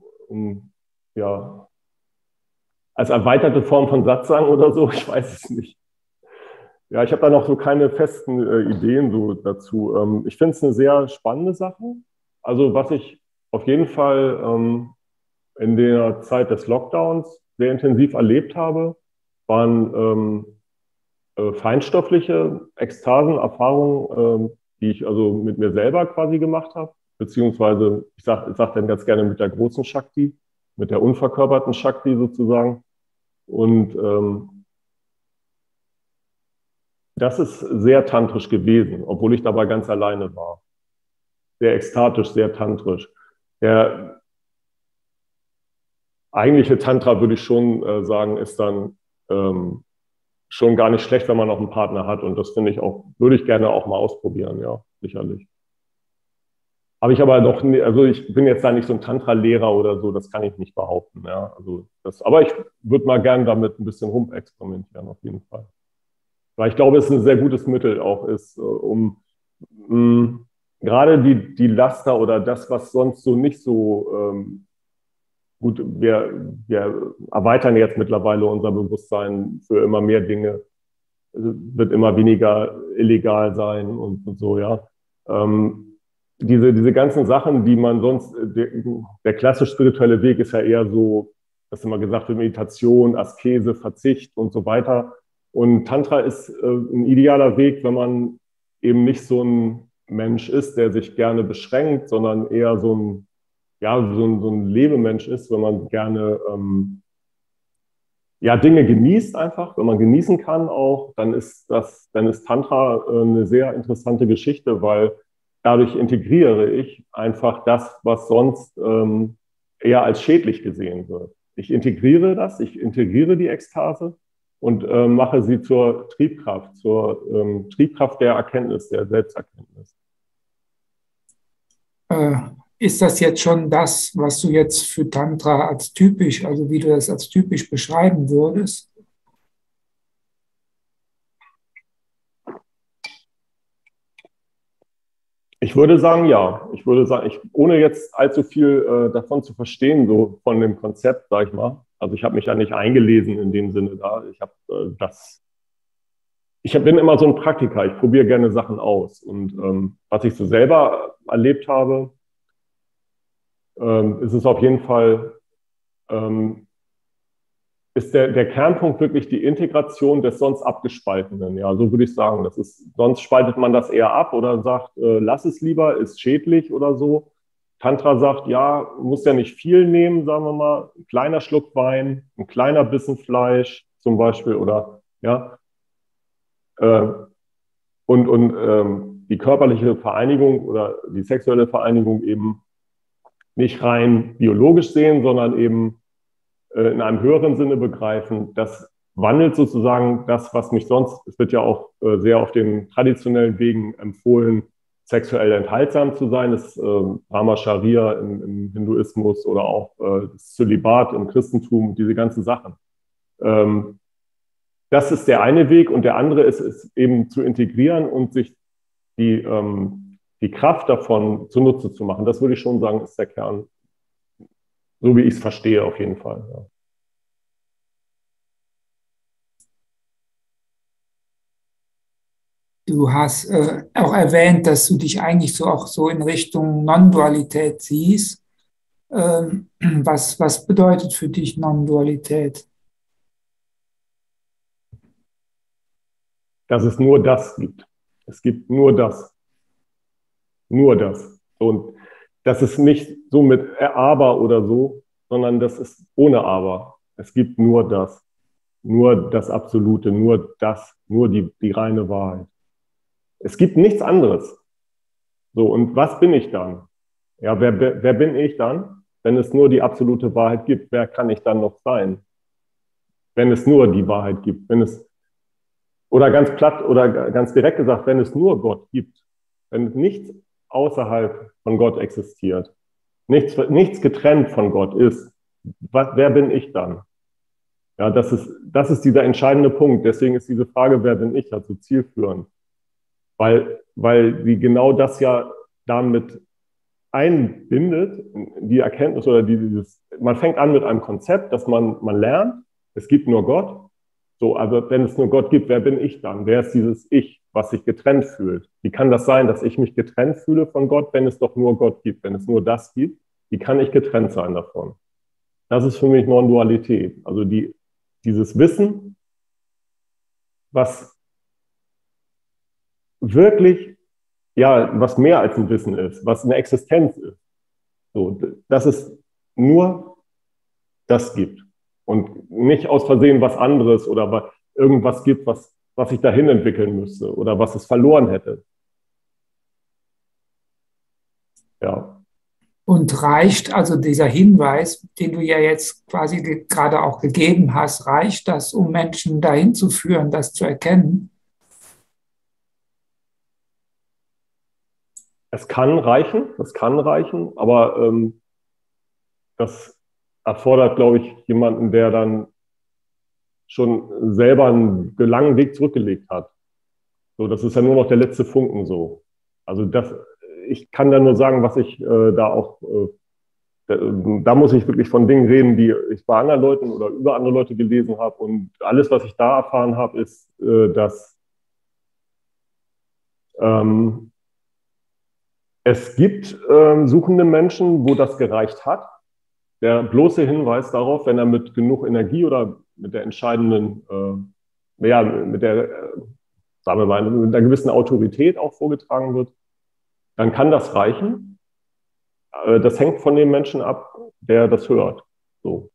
ja, als erweiterte Form von Satzang oder so, ich weiß es nicht. Ja, ich habe da noch so keine festen Ideen so dazu. Ich finde es eine sehr spannende Sache. Also was ich auf jeden Fall in der Zeit des Lockdowns sehr intensiv erlebt habe, waren feinstoffliche Ekstasen, Erfahrungen, die ich also mit mir selber quasi gemacht habe, beziehungsweise ich sag dann ganz gerne mit der großen Shakti, mit der unverkörperten Shakti sozusagen. Und das ist sehr tantrisch gewesen, obwohl ich dabei ganz alleine war. Sehr ekstatisch, sehr tantrisch. Der eigentliche Tantra, würde ich schon sagen, ist dann schon gar nicht schlecht, wenn man noch einen Partner hat. Und das finde ich auch, würde ich gerne auch mal ausprobieren, ja, sicherlich. Habe ich aber noch, also ich bin jetzt da nicht so ein Tantra-Lehrer oder so, das kann ich nicht behaupten, ja. Also aber ich würde mal gerne damit ein bisschen rumexperimentieren, auf jeden Fall. Weil ich glaube, es ein sehr gutes Mittel auch ist, um gerade die Laster oder das, was sonst so nicht so gut, wir erweitern jetzt mittlerweile unser Bewusstsein für immer mehr Dinge, wird immer weniger illegal sein und so, ja. Diese ganzen Sachen, die man sonst, der klassisch spirituelle Weg ist ja eher so, dass immer gesagt wird, Meditation, Askese, Verzicht und so weiter. Und Tantra ist ein idealer Weg, wenn man eben nicht so ein Mensch ist, der sich gerne beschränkt, sondern eher so ein Lebemensch ist, wenn man gerne ja, Dinge genießt einfach, wenn man genießen kann auch, dann ist Tantra eine sehr interessante Geschichte, weil dadurch integriere ich einfach das, was sonst eher als schädlich gesehen wird. Ich integriere die Ekstase und mache sie zur Triebkraft der Erkenntnis, der Selbsterkenntnis. Ist das jetzt schon das, was du jetzt für Tantra als typisch, also wie du das als typisch beschreiben würdest? Ich würde sagen, ja. Ich würde sagen, ohne jetzt allzu viel davon zu verstehen, so von dem Konzept, sag ich mal. Also ich habe mich da nicht eingelesen in dem Sinne da. Ich bin immer so ein Praktiker. Ich probiere gerne Sachen aus. Und was ich so selber erlebt habe, ist es auf jeden Fall, ist der Kernpunkt wirklich die Integration des sonst Abgespaltenen. Ja, so würde ich sagen. Sonst spaltet man das eher ab oder sagt, lass es lieber, ist schädlich oder so. Tantra sagt, ja, muss ja nicht viel nehmen, sagen wir mal, ein kleiner Schluck Wein, ein kleiner Bissen Fleisch zum Beispiel oder ja. Und die körperliche Vereinigung oder die sexuelle Vereinigung eben nicht rein biologisch sehen, sondern eben in einem höheren Sinne begreifen. Das wandelt sozusagen das, was mich sonst, es wird ja auch sehr auf den traditionellen Wegen empfohlen, sexuell enthaltsam zu sein, das Brahma Scharia im Hinduismus oder auch das Zölibat im Christentum, diese ganzen Sachen. Das ist der eine Weg, und der andere ist eben zu integrieren und sich die Kraft davon zunutze zu machen. Das würde ich schon sagen, ist der Kern, so wie ich es verstehe, auf jeden Fall. Ja. Du hast auch erwähnt, dass du dich eigentlich so auch so in Richtung Non-Dualität siehst. Was bedeutet für dich Non-Dualität? Dass es nur das gibt. Es gibt nur das. Nur das. Und das ist nicht so mit Aber oder so, sondern das ist ohne Aber. Es gibt nur das. Nur das Absolute, nur das, nur die reine Wahrheit. Es gibt nichts anderes. So, und was bin ich dann? Ja, wer bin ich dann, wenn es nur die absolute Wahrheit gibt? Wer kann ich dann noch sein, wenn es nur die Wahrheit gibt? Oder ganz platt oder ganz direkt gesagt, wenn es nur Gott gibt, wenn nichts außerhalb von Gott existiert, nichts getrennt von Gott ist, wer bin ich dann? Ja, das ist dieser entscheidende Punkt. Deswegen ist diese Frage, wer bin ich, also zielführend. Weil sie genau das ja damit einbindet, die Erkenntnis oder man fängt an mit einem Konzept, dass man lernt, es gibt nur Gott. So, also wenn es nur Gott gibt, wer bin ich dann? Wer ist dieses Ich, was sich getrennt fühlt? Wie kann das sein, dass ich mich getrennt fühle von Gott, wenn es doch nur Gott gibt, wenn es nur das gibt? Wie kann ich getrennt sein davon? Das ist für mich Non-Dualität. Also dieses Wissen, was wirklich, ja, was mehr als ein Wissen ist, was eine Existenz ist. So, dass es nur das gibt und nicht aus Versehen was anderes oder irgendwas gibt, was sich dahin entwickeln müsste oder was es verloren hätte. Ja. Und reicht also dieser Hinweis, den du ja jetzt quasi gerade auch gegeben hast, reicht das, um Menschen dahin zu führen, das zu erkennen? Es kann reichen, aber das erfordert, glaube ich, jemanden, der dann schon selber einen langen Weg zurückgelegt hat. So, das ist ja nur noch der letzte Funken so. Also ich kann da nur sagen, was ich da auch, da muss ich wirklich von Dingen reden, die ich bei anderen Leuten oder über andere Leute gelesen habe. Und alles, was ich da erfahren habe, ist, dass es gibt suchende Menschen, wo das gereicht hat. Der bloße Hinweis darauf, wenn er mit genug Energie oder mit der entscheidenden, sagen wir mal, mit einer gewissen Autorität auch vorgetragen wird, dann kann das reichen. Das hängt von dem Menschen ab, der das hört. So.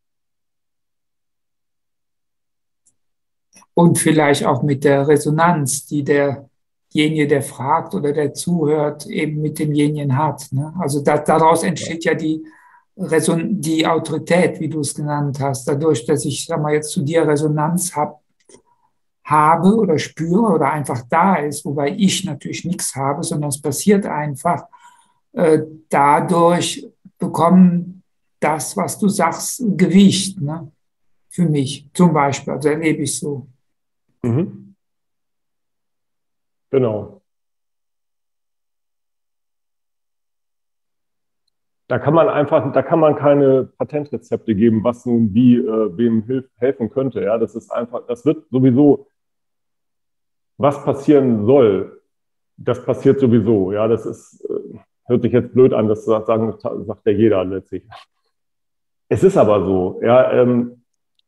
Und vielleicht auch mit der Resonanz, die derjenige, der fragt oder der zuhört, eben mit demjenigen hat. Ne? Also daraus entsteht ja die Autorität, wie du es genannt hast. Dadurch, dass ich, sag mal, jetzt zu dir Resonanz habe oder spüre oder einfach da ist, wobei ich natürlich nichts habe, sondern es passiert einfach. Dadurch bekommen das, was du sagst, Gewicht, ne? Für mich zum Beispiel, also erlebe ich so. Mhm. Genau. Da kann man keine Patentrezepte geben, was nun wem helfen könnte. Ja, das ist einfach, das wird sowieso, was passieren soll, das passiert sowieso. Ja, das ist, hört sich jetzt blöd an, das sagt ja jeder letztlich. Es ist aber so. Ja, im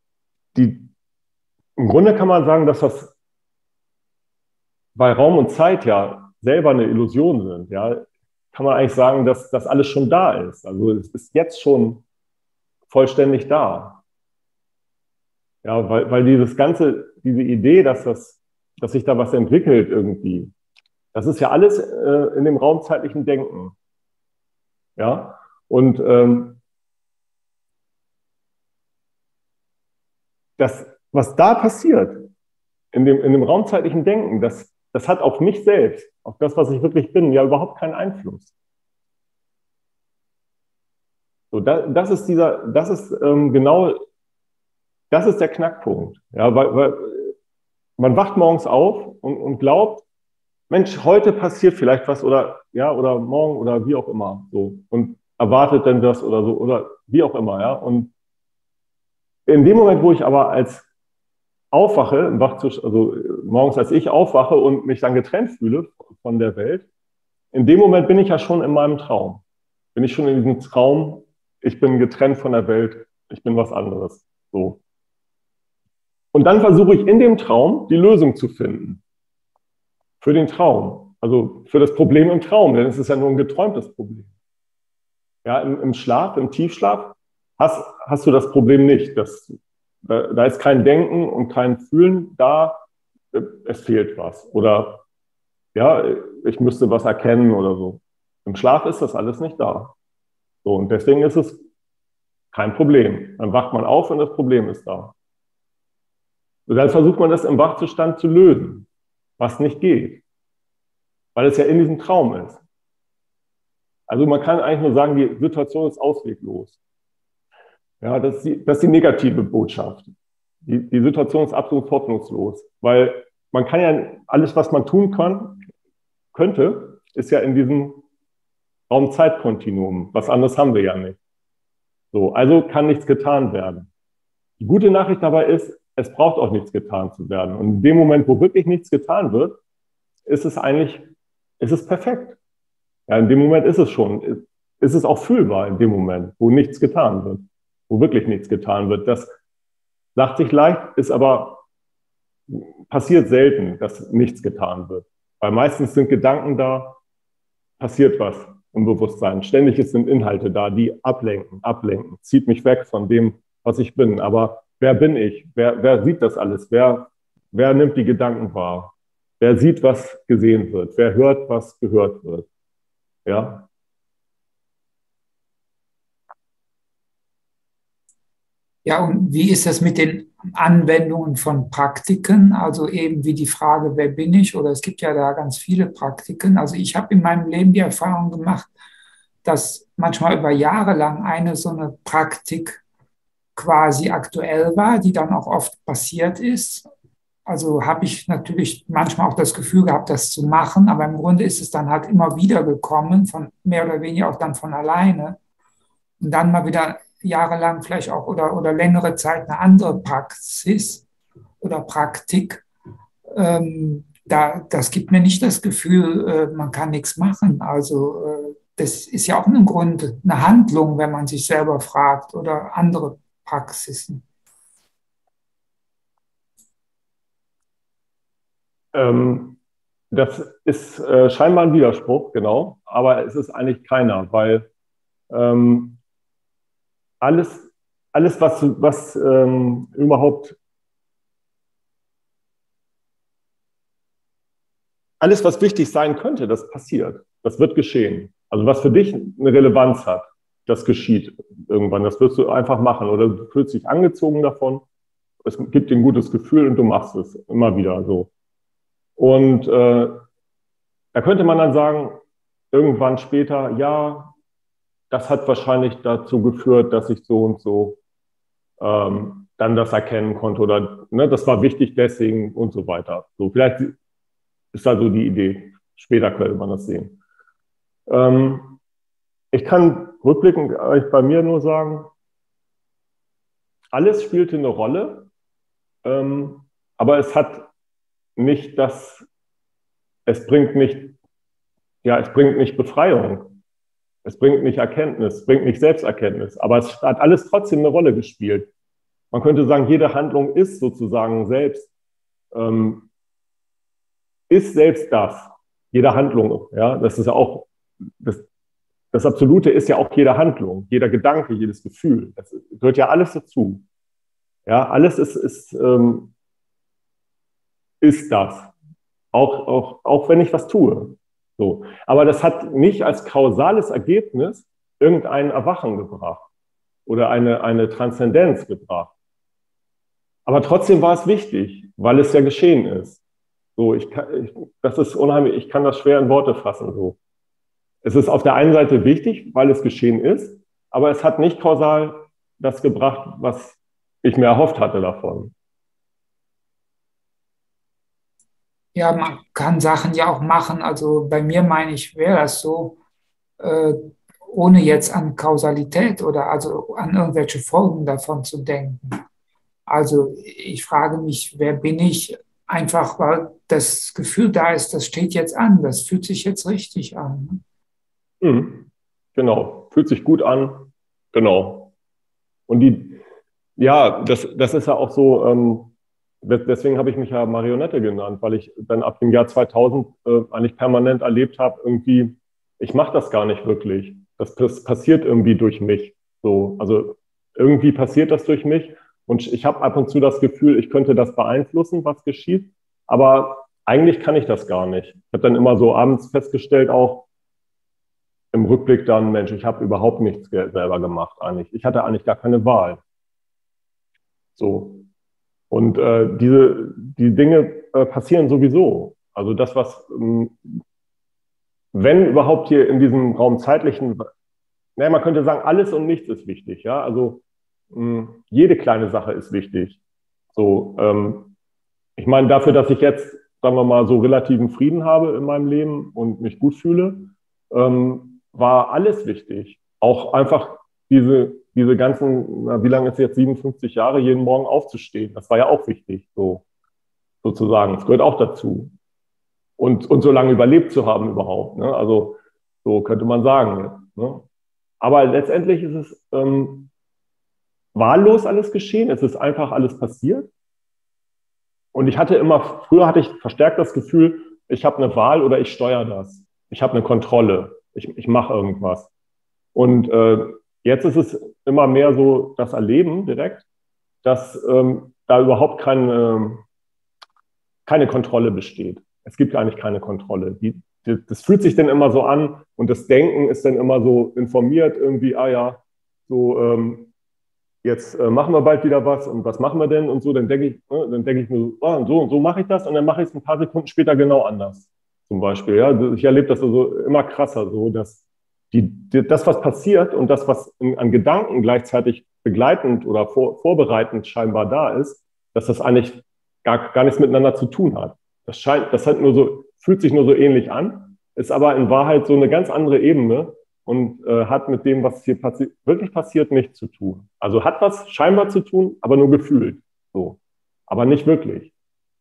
Grunde kann man sagen, dass das bei Raum und Zeit ja selber eine Illusion sind. Ja, kann man eigentlich sagen, dass das alles schon da ist. Also es ist jetzt schon vollständig da. Ja, weil diese Idee, dass sich da was entwickelt irgendwie, Das ist ja alles in dem raumzeitlichen Denken. Ja, und das, was da passiert, in dem raumzeitlichen Denken, das hat auf mich selbst, auf das, was ich wirklich bin, ja überhaupt keinen Einfluss. So, das ist genau, das ist der Knackpunkt. Ja, weil man wacht morgens auf und glaubt, Mensch, heute passiert vielleicht was oder ja, oder morgen oder wie auch immer. So, und erwartet dann das oder so, oder wie auch immer, ja. Und in dem Moment, wo ich aber als aufwache, im Wachzustand, also morgens als ich aufwache und mich dann getrennt fühle von der Welt, in dem Moment bin ich ja schon in meinem Traum. Bin ich schon in diesem Traum, ich bin getrennt von der Welt, ich bin was anderes. So. Und dann versuche ich in dem Traum die Lösung zu finden. Für den Traum. Also für das Problem im Traum, denn es ist ja nur ein geträumtes Problem. Ja, im Schlaf, im Tiefschlaf hast du das Problem nicht. Da ist kein Denken und kein Fühlen da, es fehlt was. Oder ja, ich müsste was erkennen oder so. Im Schlaf ist das alles nicht da. So, und deswegen ist es kein Problem. Dann wacht man auf und das Problem ist da. Und dann versucht man das im Wachzustand zu lösen, was nicht geht, weil es ja in diesem Traum ist. Also man kann eigentlich nur sagen, die Situation ist ausweglos. Ja, das ist die negative Botschaft. Die Situation ist absolut hoffnungslos, weil man kann ja alles, was man tun könnte, ist ja in diesem Raum-Zeit-Kontinuum. Was anderes haben wir ja nicht. So, also kann nichts getan werden. Die gute Nachricht dabei ist, es braucht auch nichts getan zu werden. Und in dem Moment, wo wirklich nichts getan wird, ist es perfekt. Ja, in dem Moment ist es auch fühlbar in dem Moment, wo nichts getan wird, wo wirklich nichts getan wird. Das sagt sich leicht, ist aber passiert selten, dass nichts getan wird. Weil meistens sind Gedanken da, passiert was im Bewusstsein. Ständig sind Inhalte da, die ablenken, zieht mich weg von dem, was ich bin. Aber wer bin ich? Wer sieht das alles? Wer nimmt die Gedanken wahr? Wer sieht, was gesehen wird? Wer hört, was gehört wird? Ja. Ja, und wie ist das mit den Anwendungen von Praktiken? Also eben wie die Frage, wer bin ich? Oder es gibt ja da ganz viele Praktiken. Also ich habe in meinem Leben die Erfahrung gemacht, dass manchmal über Jahre lang eine so eine Praktik quasi aktuell war, die dann auch oft passiert ist. Also habe ich natürlich manchmal auch das Gefühl gehabt, das zu machen, aber im Grunde ist es dann halt immer wieder gekommen, von mehr oder weniger auch dann von alleine. Und dann mal wieder jahrelang vielleicht auch oder längere Zeit eine andere Praxis oder Praktik. Das gibt mir nicht das Gefühl, man kann nichts machen. Also das ist ja auch im Grunde eine Handlung, wenn man sich selber fragt oder andere Praxisen. Das ist scheinbar ein Widerspruch, genau, aber es ist eigentlich keiner, weil alles, was überhaupt, alles, was wichtig sein könnte, das passiert. Das wird geschehen. Also was für dich eine Relevanz hat, das geschieht irgendwann. Das wirst du einfach machen oder du fühlst dich angezogen davon. Es gibt dir ein gutes Gefühl und du machst es immer wieder so. Und da könnte man dann sagen, irgendwann später, ja, das hat wahrscheinlich dazu geführt, dass ich so und so dann das erkennen konnte oder ne, das war wichtig deswegen und so weiter. So, vielleicht ist da so die Idee. Später könnte man das sehen. Ich kann rückblickend bei mir nur sagen, alles spielte eine Rolle, aber es hat nicht es bringt nicht Befreiung. Es bringt nicht Erkenntnis, es bringt nicht Selbsterkenntnis, aber es hat alles trotzdem eine Rolle gespielt. Man könnte sagen, jede Handlung ist sozusagen ist selbst das. Jede Handlung, ja, das ist ja auch, das Absolute ist ja auch jede Handlung, jeder Gedanke, jedes Gefühl. Das gehört ja alles dazu. Ja, alles ist das. auch wenn ich was tue. So. Aber das hat nicht als kausales Ergebnis irgendein Erwachen gebracht oder eine Transzendenz gebracht. Aber trotzdem war es wichtig, weil es ja geschehen ist. So, das ist unheimlich, ich kann das schwer in Worte fassen. So. Es ist auf der einen Seite wichtig, weil es geschehen ist, aber es hat nicht kausal das gebracht, was ich mir erhofft hatte davon. Ja, man kann Sachen ja auch machen. Also bei mir meine ich, wäre das so, äh, ohne jetzt an Kausalität oder also an irgendwelche Folgen davon zu denken. Also ich frage mich, wer bin ich? Einfach, weil das Gefühl da ist, das steht jetzt an, das fühlt sich jetzt richtig an. Mhm. Genau, fühlt sich gut an. Genau. Und ja, das ist ja auch so, deswegen habe ich mich ja Marionette genannt, weil ich dann ab dem Jahr 2000 eigentlich permanent erlebt habe, irgendwie, ich mache das gar nicht wirklich. Das passiert irgendwie durch mich. So, also irgendwie passiert das durch mich und ich habe ab und zu das Gefühl, ich könnte das beeinflussen, was geschieht, aber eigentlich kann ich das gar nicht. Ich habe dann immer so abends festgestellt, auch im Rückblick dann, Mensch, ich habe überhaupt nichts selber gemacht eigentlich. Ich hatte eigentlich gar keine Wahl. So. Und die Dinge passieren sowieso. Also das, was, wenn überhaupt hier in diesem Raum zeitlichen, naja, man könnte sagen, alles und nichts ist wichtig. Ja, also jede kleine Sache ist wichtig. So, ich meine, dafür, dass ich jetzt, sagen wir mal, so relativen Frieden habe in meinem Leben und mich gut fühle, war alles wichtig. Auch einfach diese ganzen, na, wie lange ist es jetzt, 57 Jahre, jeden Morgen aufzustehen. Das war ja auch wichtig, so sozusagen. Das gehört auch dazu. Und so lange überlebt zu haben überhaupt. Ne? Also so könnte man sagen. Ne? Aber letztendlich ist es wahllos alles geschehen. Es ist einfach alles passiert. Und früher hatte ich verstärkt das Gefühl, ich habe eine Wahl oder ich steuere das. Ich habe eine Kontrolle. Ich mache irgendwas. Und jetzt ist es immer mehr so das Erleben direkt, dass da überhaupt keine Kontrolle besteht. Es gibt eigentlich keine Kontrolle. Das fühlt sich dann immer so an und das Denken ist dann immer so informiert irgendwie, ah ja, so jetzt machen wir bald wieder was und was machen wir denn und so, dann denke ich mir so, ah, und so mache ich das und dann mache ich es ein paar Sekunden später genau anders. Zum Beispiel, ja. Ich erlebe das also immer krasser so, dass das, was passiert und das, was an Gedanken gleichzeitig begleitend oder vorbereitend scheinbar da ist, dass das eigentlich gar nichts miteinander zu tun hat. Das halt fühlt sich nur so ähnlich an, ist aber in Wahrheit so eine ganz andere Ebene und hat mit dem, was hier wirklich passiert, nichts zu tun. Also hat was scheinbar zu tun, aber nur gefühlt. So. Aber nicht wirklich.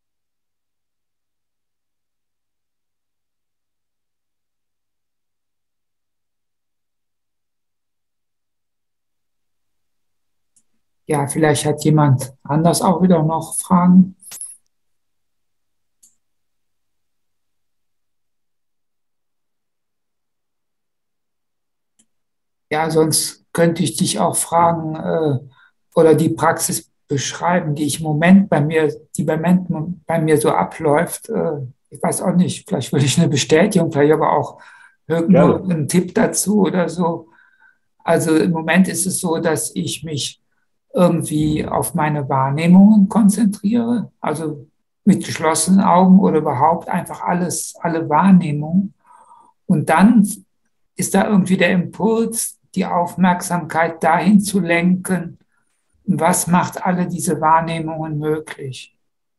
Ja, vielleicht hat jemand anders auch wieder noch Fragen. Ja, sonst könnte ich dich auch fragen, oder die Praxis beschreiben, die ich im Moment bei mir so abläuft. Ich weiß auch nicht, vielleicht will ich eine Bestätigung, vielleicht aber auch irgendwo Gerne. einen Tipp dazu oder so. Also im Moment ist es so, dass ich mich irgendwie auf meine Wahrnehmungen konzentriere, also mit geschlossenen Augen oder überhaupt einfach alle Wahrnehmungen. Und dann ist da irgendwie der Impuls, die Aufmerksamkeit dahin zu lenken, was macht alle diese Wahrnehmungen möglich.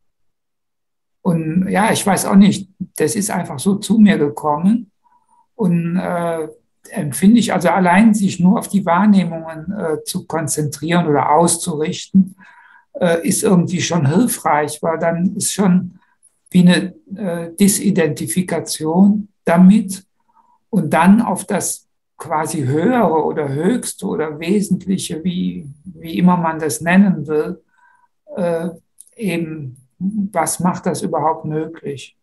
Und ja, ich weiß auch nicht, das ist einfach so zu mir gekommen und empfinde ich, also allein sich nur auf die Wahrnehmungen zu konzentrieren oder auszurichten, ist irgendwie schon hilfreich, weil dann ist schon wie eine Disidentifikation damit und dann auf das quasi Höhere oder Höchste oder Wesentliche, wie immer man das nennen will, äh, eben, was macht das überhaupt möglich?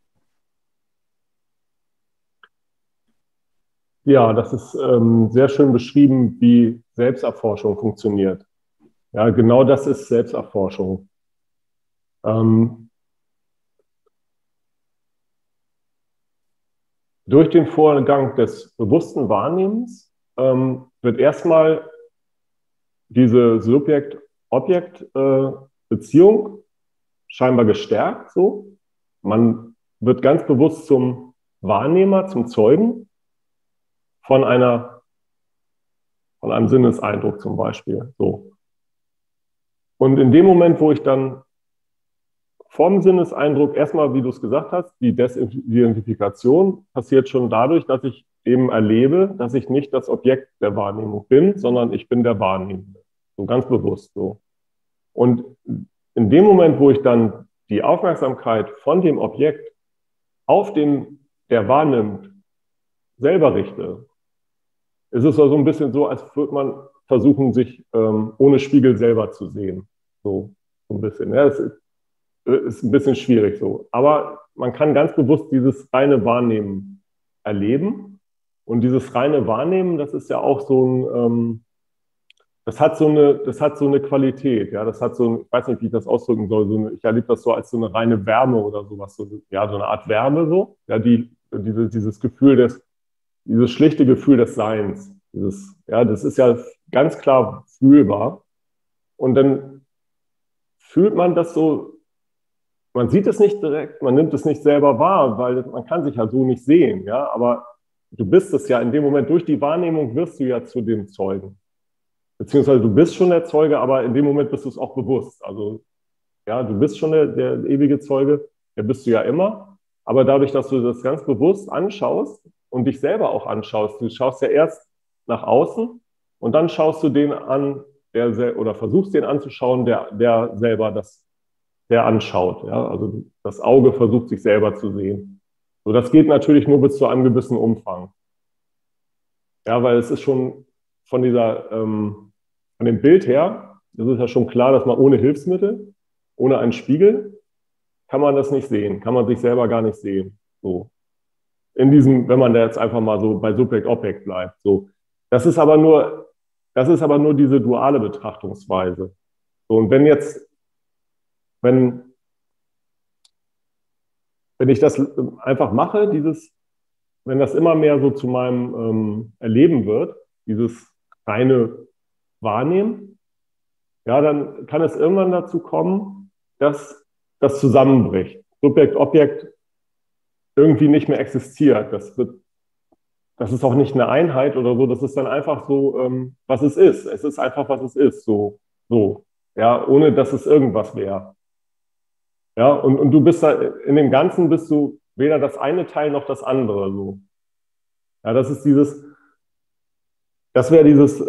Ja, das ist sehr schön beschrieben, wie Selbsterforschung funktioniert. Ja, genau das ist Selbsterforschung. Ähm, durch den Vorgang des bewussten Wahrnehmens wird erstmal diese Subjekt-Objekt-Beziehung scheinbar gestärkt. So. Man wird ganz bewusst zum Wahrnehmer, zum Zeugen von einem Sinneseindruck zum Beispiel. So. Und in dem Moment, wo ich dann vom Sinneseindruck erstmal, wie du es gesagt hast, die Desidentifikation passiert schon dadurch, dass ich eben erlebe, dass ich nicht das Objekt der Wahrnehmung bin, sondern ich bin der Wahrnehmende. So ganz bewusst so. Und in dem Moment, wo ich dann die Aufmerksamkeit von dem Objekt auf den, der wahrnimmt, selber richte, ist es so ein bisschen so, als würde man versuchen, sich ohne Spiegel selber zu sehen. So ein bisschen. Ja, das ist ein bisschen schwierig so. Aber man kann ganz bewusst dieses reine Wahrnehmen erleben. Und dieses reine Wahrnehmen, das ist ja auch so ein, das hat so eine Qualität. Ja, das hat so ein, ich weiß nicht, wie ich das ausdrücken soll. Ich erlebe das so als so eine reine Wärme oder sowas. Ja, so eine Art Wärme so. Ja, dieses Gefühl dieses schlichte Gefühl des Seins. Das ist ja ganz klar fühlbar. Und dann fühlt man das so. Man sieht es nicht direkt, man nimmt es nicht selber wahr, weil man kann sich ja so nicht sehen, ja, aber du bist es ja in dem Moment, durch die Wahrnehmung wirst du ja zu dem Zeugen. Beziehungsweise du bist schon der Zeuge, aber in dem Moment bist du es auch bewusst. Also, ja, du bist schon der ewige Zeuge, der bist du ja immer, aber dadurch, dass du das ganz bewusst anschaust und dich selber auch anschaust, du schaust ja erst nach außen und dann schaust du den an, oder versuchst den anzuschauen, der selber der anschaut. Ja? Also das Auge versucht sich selber zu sehen. So, das geht natürlich nur bis zu einem gewissen Umfang. Ja, weil es ist schon von dem Bild her, das ist ja schon klar, dass man ohne Hilfsmittel, ohne einen Spiegel, kann man das nicht sehen, kann man sich selber gar nicht sehen. So. Wenn man da jetzt einfach mal so bei Subjekt-Objekt bleibt. So. Das ist aber nur diese duale Betrachtungsweise. So, und wenn ich das einfach mache, wenn das immer mehr so zu meinem Erleben wird, dieses reine Wahrnehmen, ja, dann kann es irgendwann dazu kommen, dass das zusammenbricht. Subjekt, Objekt irgendwie nicht mehr existiert. Das ist auch nicht eine Einheit oder so, das ist dann einfach so, was es ist. Es ist einfach, was es ist, so, ja, ohne dass es irgendwas wäre. Ja, und du bist da, in dem Ganzen bist du weder das eine Teil noch das andere, so. Ja, das wäre dieses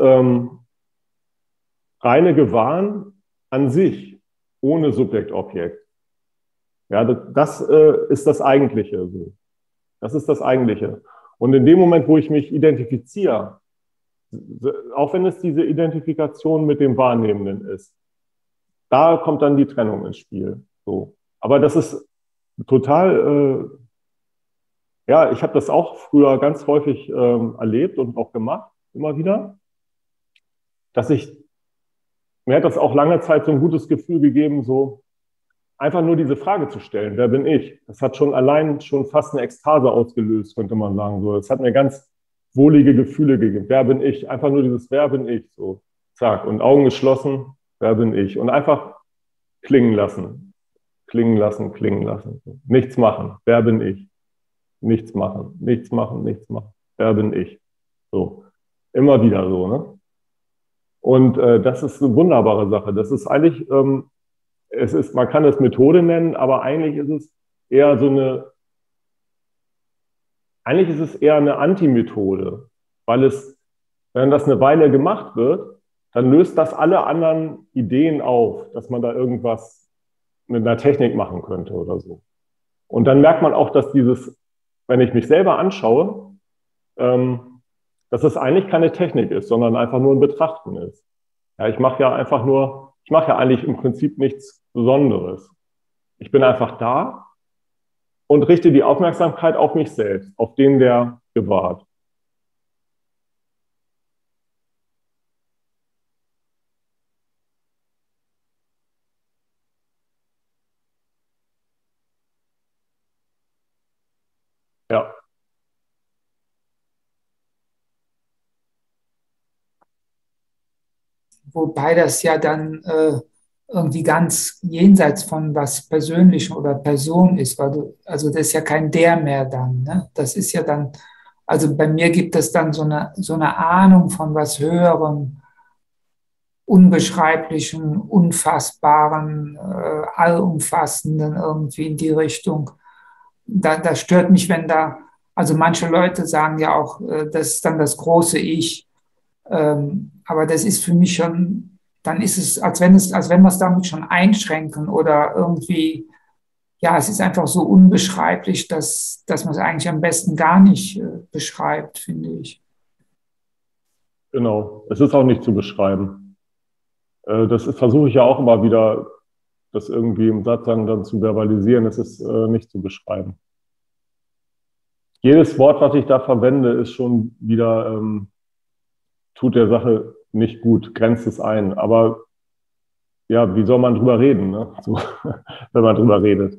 reine Gewahren an sich, ohne Subjekt-Objekt. Ja, das ist das Eigentliche, so. Das ist das Eigentliche. Und in dem Moment, wo ich mich identifiziere, auch wenn es diese Identifikation mit dem Wahrnehmenden ist, da kommt dann die Trennung ins Spiel. So. Aber das ist total, ja, ich habe das auch früher ganz häufig erlebt und auch gemacht, immer wieder, mir hat das auch lange Zeit so ein gutes Gefühl gegeben, so einfach nur diese Frage zu stellen, wer bin ich? Das hat schon fast eine Ekstase ausgelöst, könnte man sagen. So, das hat mir ganz wohlige Gefühle gegeben. Wer bin ich? Einfach nur dieses Wer bin ich? So, zack. Und Augen geschlossen, wer bin ich? Und einfach klingen lassen. Klingen lassen, klingen lassen. Nichts machen. Wer bin ich? Nichts machen. Nichts machen, nichts machen. Wer bin ich? So. Immer wieder so, ne? Und das ist eine wunderbare Sache. Das ist eigentlich, man kann es Methode nennen, aber eigentlich ist es eher eine Antimethode, weil wenn das eine Weile gemacht wird, dann löst das alle anderen Ideen auf, dass man da irgendwas mit einer Technik machen könnte oder so. Und dann merkt man auch, dass wenn ich mich selber anschaue, dass es eigentlich keine Technik ist, sondern einfach nur ein Betrachten ist. Ja, ich mache ja eigentlich im Prinzip nichts Besonderes. Ich bin einfach da und richte die Aufmerksamkeit auf mich selbst, auf den, der gewahrt. Ja. wobei das ja dann irgendwie ganz jenseits von was Persönlichem oder Person ist, weil also das ist ja kein der mehr dann, ne? Das ist ja dann, also bei mir gibt es dann so eine Ahnung von was Höherem, Unbeschreiblichen, Unfassbaren, Allumfassenden irgendwie in die Richtung. Da stört mich, wenn da, also manche Leute sagen ja auch, das ist dann das große Ich. Aber das ist für mich schon, dann ist es, als wenn wir es damit schon einschränken oder irgendwie, ja, es ist einfach so unbeschreiblich, dass man es eigentlich am besten gar nicht beschreibt, finde ich. Genau. Es ist auch nicht zu beschreiben. Versuche ich ja auch immer wieder, das irgendwie im Satzang dann zu verbalisieren. Es ist nicht zu beschreiben. Jedes Wort, was ich da verwende, ist schon wieder, tut der Sache nicht gut, grenzt es ein. Aber ja, wie soll man drüber reden, ne? So, wenn man drüber redet?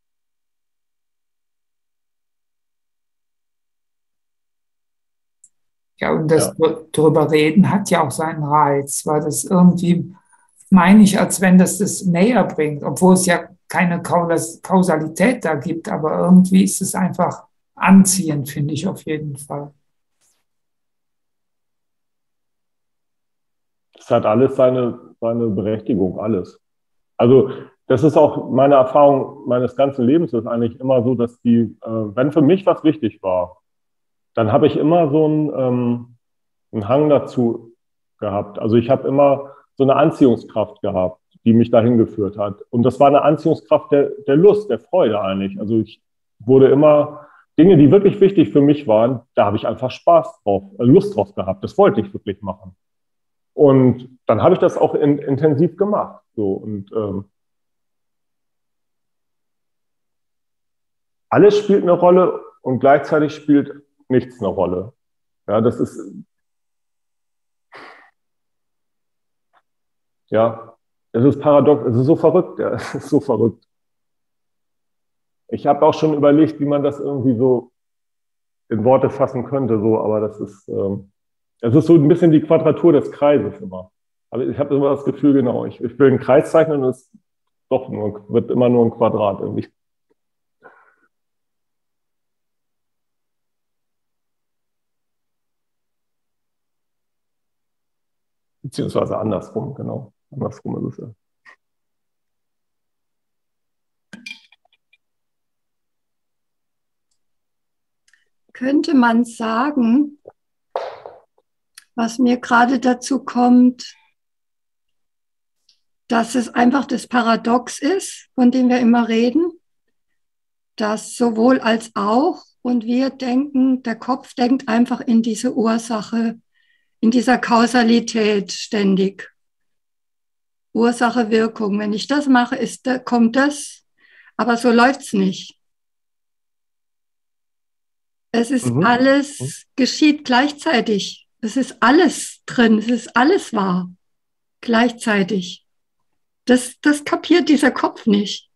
Ja, und das Ja. drüber reden hat ja auch seinen Reiz, weil das irgendwie, meine ich, als wenn das näher bringt, obwohl es ja keine Kausalität da gibt, aber irgendwie ist es einfach anziehend, finde ich auf jeden Fall. Es hat alles seine Berechtigung, alles. Also das ist auch meine Erfahrung meines ganzen Lebens, ist eigentlich immer so, dass wenn für mich was wichtig war, dann habe ich immer so einen Hang dazu gehabt. Also ich habe immer so eine Anziehungskraft gehabt, die mich dahin geführt hat. Und das war eine Anziehungskraft der Lust, der Freude eigentlich. Also ich wurde immer Dinge, die wirklich wichtig für mich waren, da habe ich einfach Spaß drauf, Lust drauf gehabt. Das wollte ich wirklich machen. Und dann habe ich das auch intensiv gemacht. So, und alles spielt eine Rolle und gleichzeitig spielt nichts eine Rolle. Ja, ja, es ist paradox, es ist so verrückt, ja, es ist so verrückt. Ich habe auch schon überlegt, wie man das irgendwie so in Worte fassen könnte, so, aber es ist so ein bisschen die Quadratur des Kreises immer. Also ich habe immer das Gefühl, genau, ich will einen Kreis zeichnen und es wird immer nur ein Quadrat irgendwie. Beziehungsweise andersrum, genau. Andersrum ist es ja. Könnte man sagen, was mir gerade dazu kommt, dass es einfach das Paradox ist, von dem wir immer reden, dass sowohl als auch und wir denken, der Kopf denkt einfach in diese Ursache, in dieser Kausalität ständig. Ursache, Wirkung. Wenn ich das mache, kommt das, aber so läuft es nicht. Es ist alles, geschieht gleichzeitig. Es ist alles drin, es ist alles wahr, gleichzeitig. Das kapiert dieser Kopf nicht.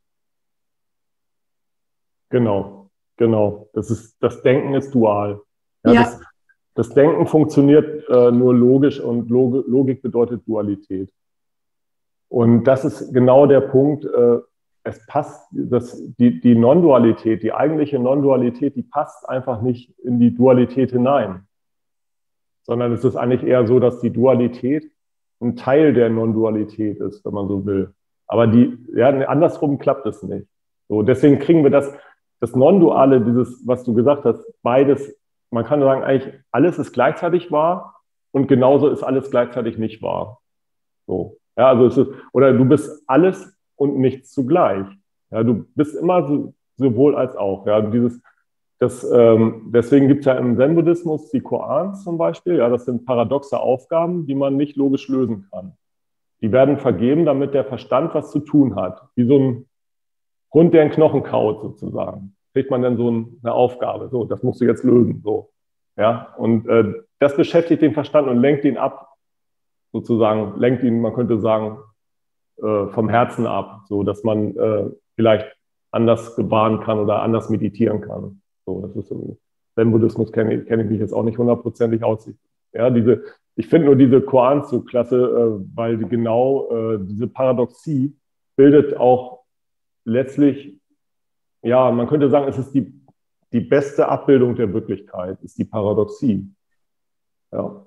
Genau, genau. Das Denken ist dual. Ja, Ja. Das Denken funktioniert nur logisch und Logik bedeutet Dualität. Und das ist genau der Punkt. Es passt, die Non-Dualität, die eigentliche Non-Dualität, die passt einfach nicht in die Dualität hinein. Sondern es ist eigentlich eher so, dass die Dualität ein Teil der Non-Dualität ist, wenn man so will. Aber andersrum klappt es nicht. So, deswegen kriegen wir das Non-Duale, was du gesagt hast, beides, man kann sagen, eigentlich alles ist gleichzeitig wahr und genauso ist alles gleichzeitig nicht wahr. So. Ja, also oder du bist alles und nichts zugleich. Ja, du bist immer sowohl als auch. Ja, deswegen gibt es ja im Zen-Buddhismus die Koans zum Beispiel. Ja, das sind paradoxe Aufgaben, die man nicht logisch lösen kann. Die werden vergeben, damit der Verstand was zu tun hat. Wie so ein Hund, der einen Knochen kaut, sozusagen. Kriegt man dann so eine Aufgabe. So, das musst du jetzt lösen. So. Ja, und das beschäftigt den Verstand und lenkt ihn ab, sozusagen, lenkt ihn, man könnte sagen, vom Herzen ab, so dass man vielleicht anders gewahren kann oder anders meditieren kann. So, das ist so, Zen-Buddhismus kenne ich mich jetzt auch nicht hundertprozentig aus. Ja, diese Ich finde nur diese Koans so klasse, weil die genau diese Paradoxie bildet auch letztlich, ja, man könnte sagen, es ist die beste Abbildung der Wirklichkeit, ist die Paradoxie. Ja.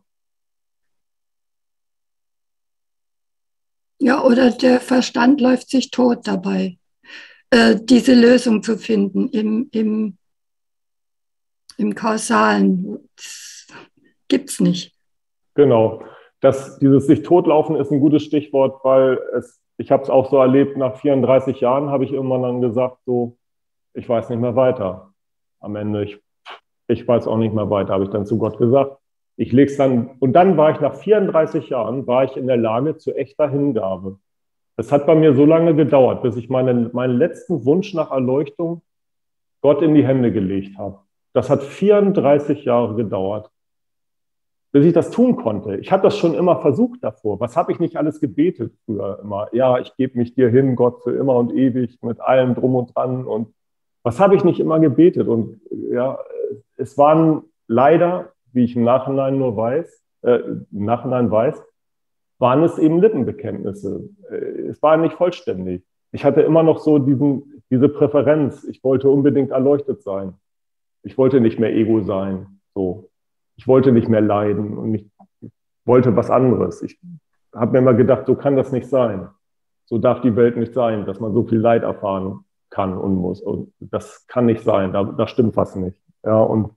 Ja, oder der Verstand läuft sich tot dabei, diese Lösung zu finden im Kausalen. Das gibt's nicht. Genau. Dieses sich totlaufen ist ein gutes Stichwort, weil ich habe es auch so erlebt, nach 34 Jahren habe ich irgendwann dann gesagt, so, ich weiß nicht mehr weiter. Am Ende, ich weiß auch nicht mehr weiter, habe ich dann zu Gott gesagt. Ich leg's dann, und dann war ich nach 34 Jahren, war ich in der Lage zu echter Hingabe. Es hat bei mir so lange gedauert, bis ich meinen letzten Wunsch nach Erleuchtung Gott in die Hände gelegt habe. Das hat 34 Jahre gedauert, bis ich das tun konnte. Ich habe das schon immer versucht davor. Was habe ich nicht alles gebetet früher immer? Ja, ich gebe mich dir hin, Gott, für immer und ewig, mit allem drum und dran. Und was habe ich nicht immer gebetet? Und ja, es waren leider, wie ich im Nachhinein weiß, waren es eben Lippenbekenntnisse. Es war nicht vollständig. Ich hatte immer noch so diese Präferenz. Ich wollte unbedingt erleuchtet sein. Ich wollte nicht mehr Ego sein. So. Ich wollte nicht mehr leiden und ich wollte was anderes. Ich habe mir immer gedacht, so kann das nicht sein. So darf die Welt nicht sein, dass man so viel Leid erfahren kann und muss. Und das kann nicht sein. Da stimmt was nicht. Ja,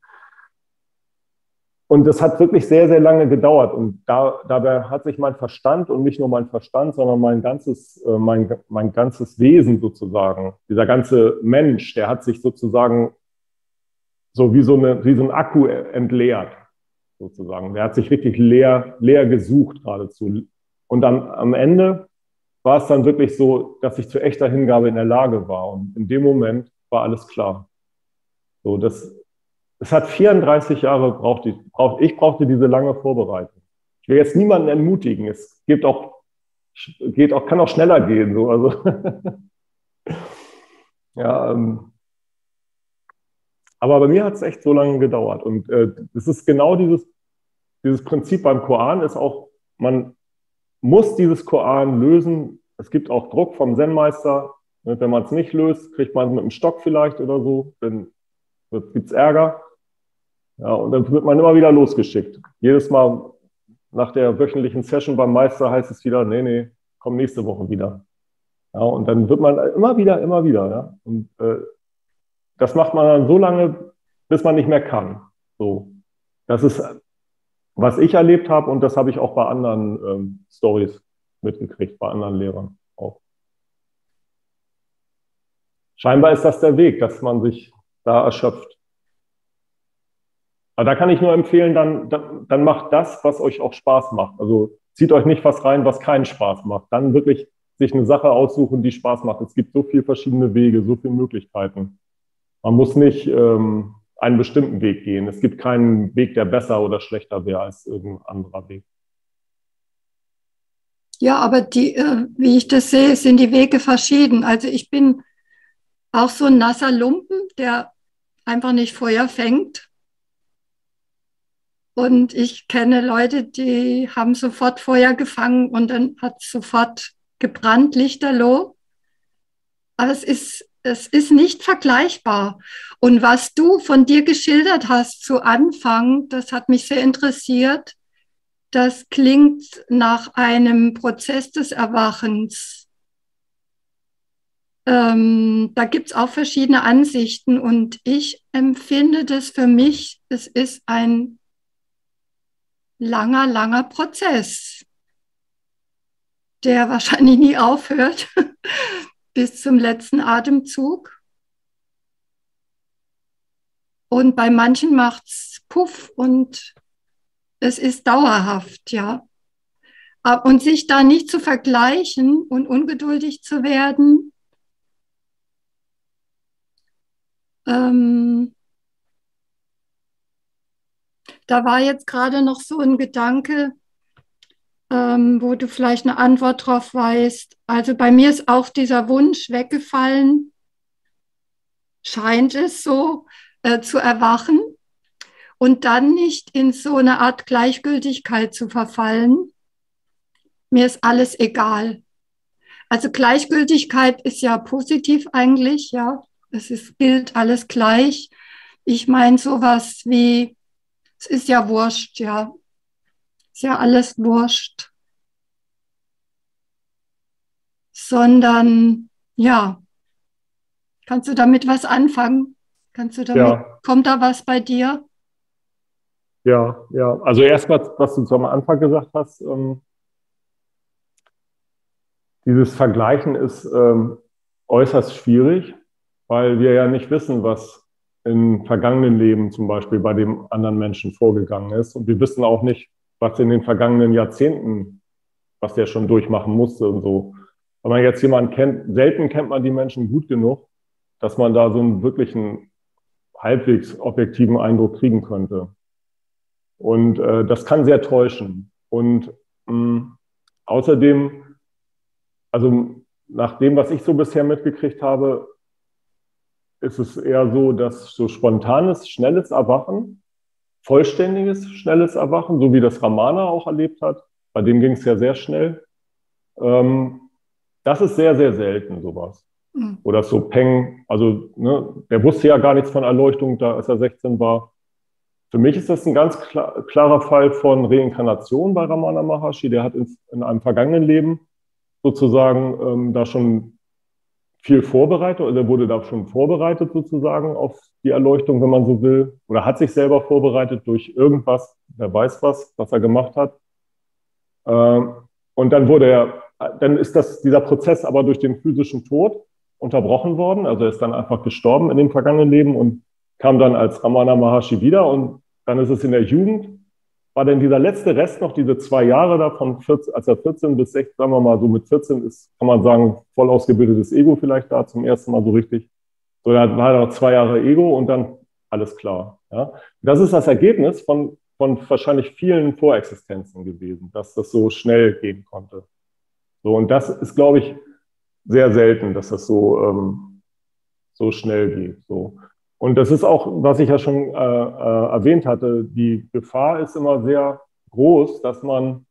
und das hat wirklich sehr, sehr lange gedauert. Und dabei hat sich mein Verstand und nicht nur mein Verstand, sondern mein ganzes Wesen sozusagen, dieser ganze Mensch, der hat sich sozusagen so wie so ein Akku entleert, sozusagen. Der hat sich richtig leer gesucht geradezu. Und dann am Ende war es dann wirklich so, dass ich zu echter Hingabe in der Lage war. Und in dem Moment war alles klar. So, es hat 34 Jahre gebraucht. Ich brauchte diese lange Vorbereitung. Ich will jetzt niemanden entmutigen. Es kann auch schneller gehen. So. Also ja, aber bei mir hat es echt so lange gedauert. Und es ist genau dieses Prinzip beim Koran ist auch, man muss dieses Koran lösen. Es gibt auch Druck vom Zen-Meister. Wenn man es nicht löst, kriegt man es mit dem Stock vielleicht oder so. Dann gibt es Ärger. Ja, und dann wird man immer wieder losgeschickt. Jedes Mal nach der wöchentlichen Session beim Meister heißt es wieder, nee, komm nächste Woche wieder. Ja, und dann wird man immer wieder. Ja. Und das macht man dann so lange, bis man nicht mehr kann. So, das ist, was ich erlebt habe, und das habe ich auch bei anderen Stories mitgekriegt, bei anderen Lehrern auch. Scheinbar ist das der Weg, dass man sich da erschöpft. Aber da kann ich nur empfehlen, dann macht das, was euch auch Spaß macht. Also zieht euch nicht was rein, was keinen Spaß macht. Dann wirklich sich eine Sache aussuchen, die Spaß macht. Es gibt so viele verschiedene Wege, so viele Möglichkeiten. Man muss nicht einen bestimmten Weg gehen. Es gibt keinen Weg, der besser oder schlechter wäre als irgendein anderer Weg. Ja, aber wie ich das sehe, sind die Wege verschieden. Also ich bin auch so ein nasser Lumpen, der einfach nicht Feuer fängt. Und ich kenne Leute, die haben sofort Feuer gefangen und dann hat es sofort gebrannt, lichterloh. Aber es ist nicht vergleichbar. Und was du von dir geschildert hast zu Anfang, das hat mich sehr interessiert. Das klingt nach einem Prozess des Erwachens. Da gibt es auch verschiedene Ansichten und ich empfinde das für mich, es ist ein langer Prozess, der wahrscheinlich nie aufhört bis zum letzten Atemzug. Und bei manchen macht es Puff und es ist dauerhaft, ja. Und sich da nicht zu vergleichen und ungeduldig zu werden, da war jetzt gerade noch so ein Gedanke, wo du vielleicht eine Antwort drauf weißt. Also bei mir ist auch dieser Wunsch weggefallen, scheint es so zu erwachen. und dann nicht in so eine Art Gleichgültigkeit zu verfallen. Mir ist alles egal. Also Gleichgültigkeit ist ja positiv eigentlich, ja. Gilt alles gleich. Ich meine sowas wie, es ist ja wurscht, ja. Ist ja alles wurscht. Sondern, ja, kannst du damit was anfangen? Kommt da was bei dir? Ja. Also erstmal, was du am Anfang gesagt hast, dieses Vergleichen ist äußerst schwierig, weil wir ja nicht wissen, was im vergangenen Leben zum Beispiel bei dem anderen Menschen vorgegangen ist. Und wir wissen auch nicht, was in den vergangenen Jahrzehnten, was der schon durchmachen musste und so. Wenn man jetzt jemanden kennt, selten kennt man die Menschen gut genug, dass man da so einen wirklichen halbwegs objektiven Eindruck kriegen könnte. Und das kann sehr täuschen. Und außerdem, also nach dem, was ich so bisher mitgekriegt habe, ist es eher so, dass so spontanes, schnelles Erwachen, vollständiges, schnelles Erwachen, so wie das Ramana auch erlebt hat, bei dem ging es ja sehr schnell, das ist sehr, sehr selten, sowas. Oder so Peng, also ne, der wusste ja gar nichts von Erleuchtung, da als er 16 war. Für mich ist das ein ganz klarer Fall von Reinkarnation bei Ramana Maharshi. Der hat in einem vergangenen Leben sozusagen da schon viel vorbereitet, oder er wurde da schon vorbereitet sozusagen auf die Erleuchtung, wenn man so will, oder hat sich selber vorbereitet durch irgendwas, wer weiß was er gemacht hat. Und dann ist dieser Prozess aber durch den physischen Tod unterbrochen worden. Also er ist dann einfach gestorben in dem vergangenen Leben und kam dann als Ramana Maharshi wieder. Und dann ist es in der Jugend, war dann dieser letzte Rest noch, diese 2 Jahre da von 14, als er 14 bis 16, sagen wir mal so mit 14 ist, kann man sagen, voll ausgebildetes Ego vielleicht da zum ersten Mal so richtig. So, da war er noch 2 Jahre Ego und dann alles klar. Ja. Das ist das Ergebnis von wahrscheinlich vielen Vorexistenzen gewesen, dass das so schnell gehen konnte. So, und das ist, glaube ich, sehr selten, dass das so schnell geht. So. Und das ist auch, was ich ja schon erwähnt hatte, die Gefahr ist immer sehr groß, dass man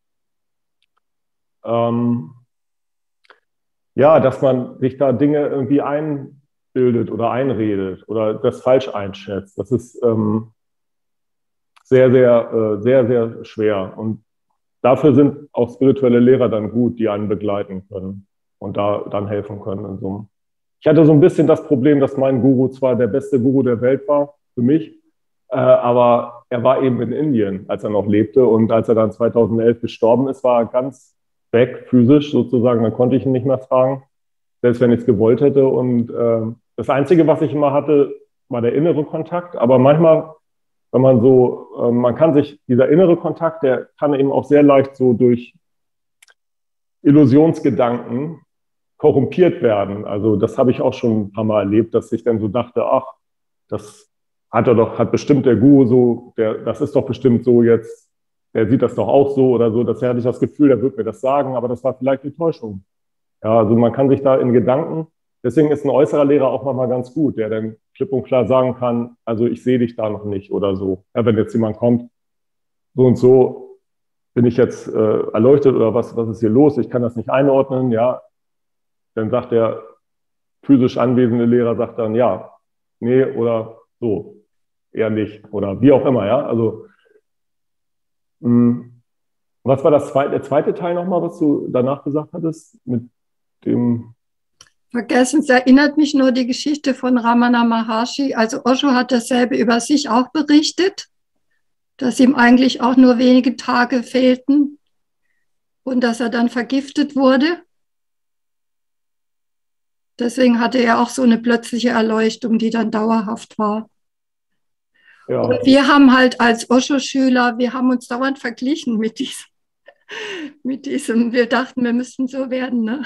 dass man sich da Dinge irgendwie einbildet oder einredet oder das falsch einschätzt. Das ist sehr, sehr schwer. Und dafür sind auch spirituelle Lehrer dann gut, die einen begleiten können und da dann helfen können in so einem. Ich hatte so ein bisschen das Problem, dass mein Guru zwar der beste Guru der Welt war, für mich, aber er war eben in Indien, als er noch lebte. Und als er dann 2011 gestorben ist, war er ganz weg, physisch sozusagen. Dann konnte ich ihn nicht mehr fragen, selbst wenn ich es gewollt hätte. Und das Einzige, was ich immer hatte, war der innere Kontakt. Aber manchmal, wenn man man kann sich, dieser innere Kontakt, der kann eben auch sehr leicht so durch Illusionsgedanken korrumpiert werden. Also das habe ich auch schon ein paar Mal erlebt, dass ich dann so dachte, ach, das hat bestimmt der Guru so, das ist doch bestimmt so jetzt, der sieht das doch auch so oder so. Das hatte ich das Gefühl, der wird mir das sagen, aber das war vielleicht eine Täuschung. Ja, also man kann sich da in Gedanken, deswegen ist ein äußerer Lehrer auch manchmal ganz gut, der dann klipp und klar sagen kann, also ich sehe dich da noch nicht oder so. Ja, wenn jetzt jemand kommt, so und so bin ich jetzt erleuchtet oder was ist hier los? Ich kann das nicht einordnen, ja. Dann sagt der physisch anwesende Lehrer, sagt dann, ja, nee oder so, eher nicht oder wie auch immer, ja. Also, was war der zweite Teil nochmal, was du danach gesagt hattest mit dem? Vergessen, es erinnert mich nur die Geschichte von Ramana Maharshi. Also Osho hat dasselbe über sich auch berichtet, dass ihm eigentlich auch nur wenige Tage fehlten und dass er dann vergiftet wurde. Deswegen hatte er auch so eine plötzliche Erleuchtung, die dann dauerhaft war. Ja. Und wir haben halt als Osho-Schüler, wir haben uns dauernd verglichen mit diesem, wir dachten, wir müssten so werden. Ne?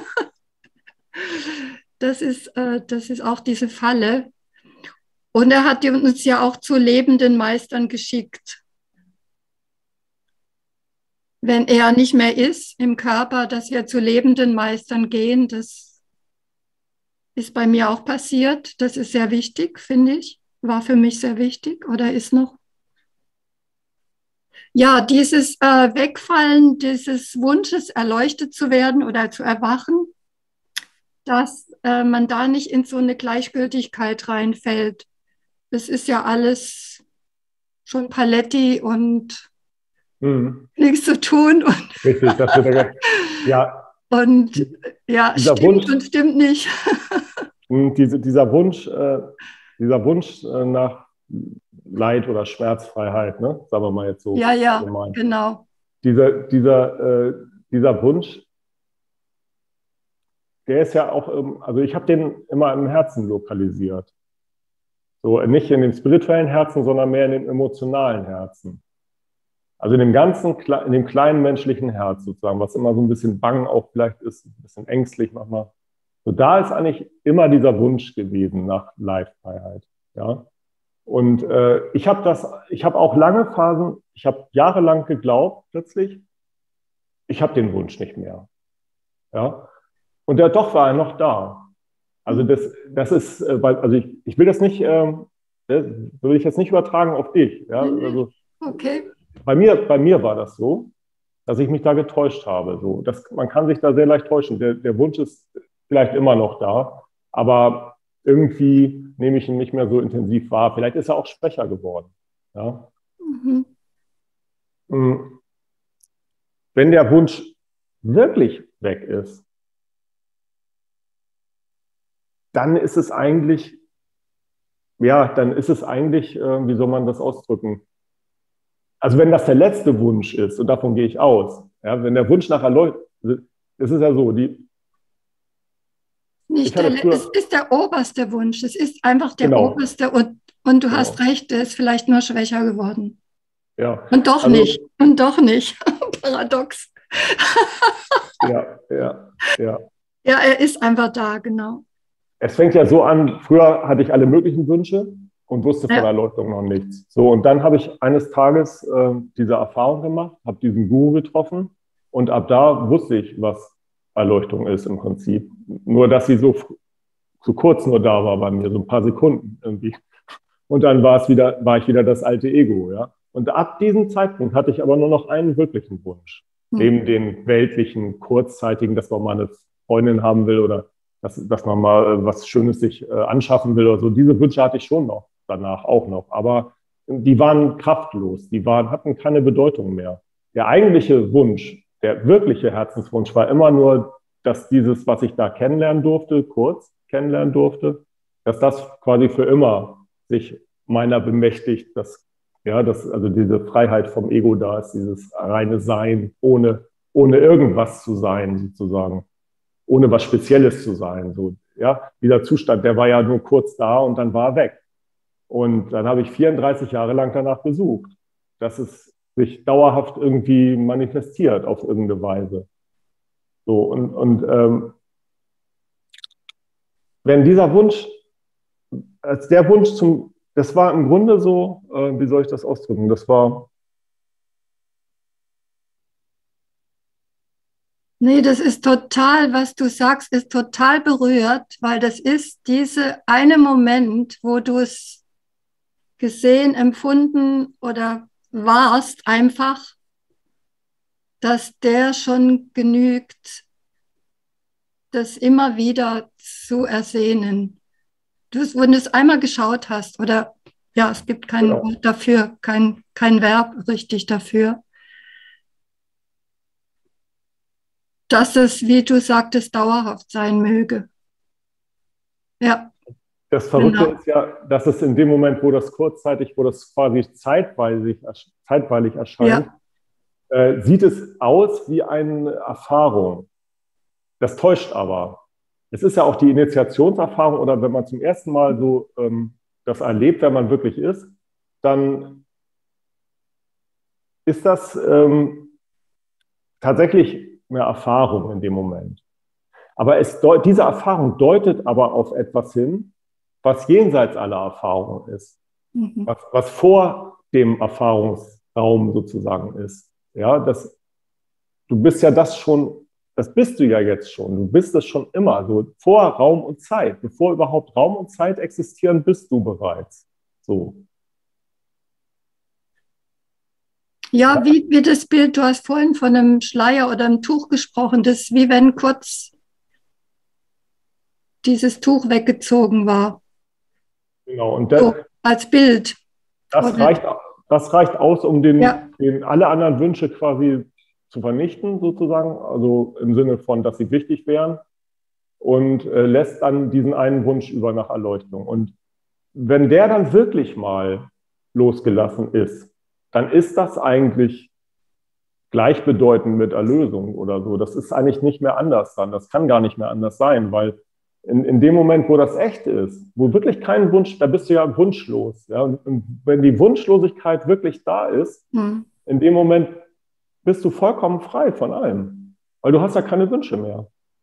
Das ist auch diese Falle. Und er hat uns ja auch zu lebenden Meistern geschickt. Wenn er nicht mehr ist im Körper, dass wir zu lebenden Meistern gehen, das ist bei mir auch passiert. Das ist sehr wichtig, finde ich. war für mich sehr wichtig oder ist noch. Ja, dieses Wegfallen dieses Wunsches, erleuchtet zu werden oder zu erwachen, dass man da nicht in so eine Gleichgültigkeit reinfällt. Das ist ja alles schon Paletti und nichts zu tun. Richtig, das wird ja. Und ja, stimmt Wunsch, und stimmt nicht. dieser Wunsch nach Leid oder Schmerzfreiheit, ne? Sagen wir mal jetzt so. Ja, ja, genau. Dieser Wunsch, der ist ja auch, also ich habe den immer im Herzen lokalisiert. So nicht in dem spirituellen Herzen, sondern mehr in dem emotionalen Herzen. Also in dem kleinen menschlichen Herz sozusagen, was immer so ein bisschen bang auch vielleicht ist, ein bisschen ängstlich manchmal. So da ist eigentlich immer dieser Wunsch gewesen nach Leidfreiheit. Ja. Und ich habe auch lange Phasen, ich habe jahrelang geglaubt, plötzlich, ich habe den Wunsch nicht mehr. Ja. Und doch war er noch da. Also das ist, also ich will das nicht, würde ich jetzt nicht übertragen auf dich. Ja. Also, okay. Bei mir war das so, dass ich mich da getäuscht habe. So, man kann sich da sehr leicht täuschen. Der Wunsch ist vielleicht immer noch da, aber irgendwie nehme ich ihn nicht mehr so intensiv wahr. Vielleicht ist er auch schwächer geworden. Ja? Mhm. Wenn der Wunsch wirklich weg ist, dann ist es eigentlich, wie soll man das ausdrücken? Also wenn das der letzte Wunsch ist, und davon gehe ich aus, ja, wenn der Wunsch nach Erleuchtung, es ist ja so, es ist der oberste Wunsch, es ist einfach der oberste und du hast recht, der ist vielleicht nur schwächer geworden. Ja. Und doch nicht, paradox. Ja. Ja, er ist einfach da, genau. Es fängt ja so an, früher hatte ich alle möglichen Wünsche und wusste von Erleuchtung noch nichts. So, und dann habe ich eines Tages diese Erfahrung gemacht, habe diesen Guru getroffen und ab da wusste ich, was Erleuchtung ist im Prinzip. Nur, dass sie so kurz nur da war bei mir, so ein paar Sekunden irgendwie. Und dann war ich wieder das alte Ego, ja. Und ab diesem Zeitpunkt hatte ich aber nur noch einen wirklichen Wunsch. Neben den weltlichen, kurzzeitigen, dass man mal eine Freundin haben will oder dass man mal was Schönes sich anschaffen will oder so. Diese Wünsche hatte ich schon noch, danach auch noch. Aber die waren kraftlos, hatten keine Bedeutung mehr. Der eigentliche Wunsch, der wirkliche Herzenswunsch war immer nur, dass dieses, was ich da kurz kennenlernen durfte, dass das quasi für immer sich meiner bemächtigt, also diese Freiheit vom Ego da ist, dieses reine Sein, ohne irgendwas zu sein, sozusagen. Ohne was Spezielles zu sein. So, ja, dieser Zustand, der war ja nur kurz da und dann war er weg. Und dann habe ich 34 Jahre lang danach gesucht, dass es sich dauerhaft irgendwie manifestiert auf irgendeine Weise. So, und wenn dieser Wunsch, das war im Grunde so, wie soll ich das ausdrücken? Nee, das ist total, was du sagst, ist total berührt, weil das ist dieser eine Moment, wo du es gesehen, empfunden oder warst einfach, dass der schon genügt, das immer wieder zu ersehnen. Wenn du es einmal geschaut hast, oder ja, es gibt kein Wort dafür, kein Verb richtig dafür, dass es, wie du sagtest, dauerhaft sein möge. Ja. Das Verrückte ist ja, dass es in dem Moment, wo das quasi zeitweilig erscheint, sieht es aus wie eine Erfahrung. Das täuscht aber. Es ist ja auch die Initiationserfahrung oder wenn man zum ersten Mal so das erlebt, wer man wirklich ist, dann ist das tatsächlich eine Erfahrung in dem Moment. Aber diese Erfahrung deutet aber auf etwas hin, was jenseits aller Erfahrung ist, was vor dem Erfahrungsraum sozusagen ist. Ja, du bist ja das bist du ja jetzt schon, du bist es schon immer, so vor Raum und Zeit, bevor überhaupt Raum und Zeit existieren, bist du bereits. So. Ja, wie das Bild, du hast vorhin von einem Schleier oder einem Tuch gesprochen, das ist wie wenn kurz dieses Tuch weggezogen war. Genau, und So, als Bild. das Oder, reicht aus, um ja, alle anderen Wünsche quasi zu vernichten, sozusagen, also im Sinne von, dass sie wichtig wären, und lässt dann diesen einen Wunsch über nach Erleuchtung. Und wenn der dann wirklich mal losgelassen ist, dann ist das eigentlich gleichbedeutend mit Erlösung oder so. Das ist eigentlich nicht mehr anders dann. Das kann gar nicht mehr anders sein, weil in dem Moment, wo das echt ist, wo wirklich kein Wunsch, da bist du ja wunschlos. Ja? Und wenn die Wunschlosigkeit wirklich da ist, in dem Moment bist du vollkommen frei von allem, weil du hast ja keine Wünsche mehr.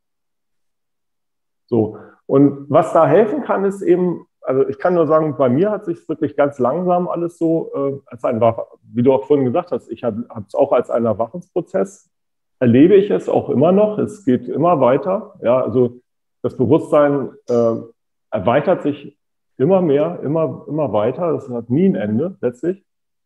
So. Und was da helfen kann, ist eben, also ich kann nur sagen, bei mir hat sich wirklich ganz langsam alles so, wie du auch vorhin gesagt hast, ich habe es auch als einen Erwachungsprozess, erlebe ich es auch immer noch, es geht immer weiter. Ja, also das Bewusstsein erweitert sich immer mehr, immer weiter, das hat nie ein Ende letztlich.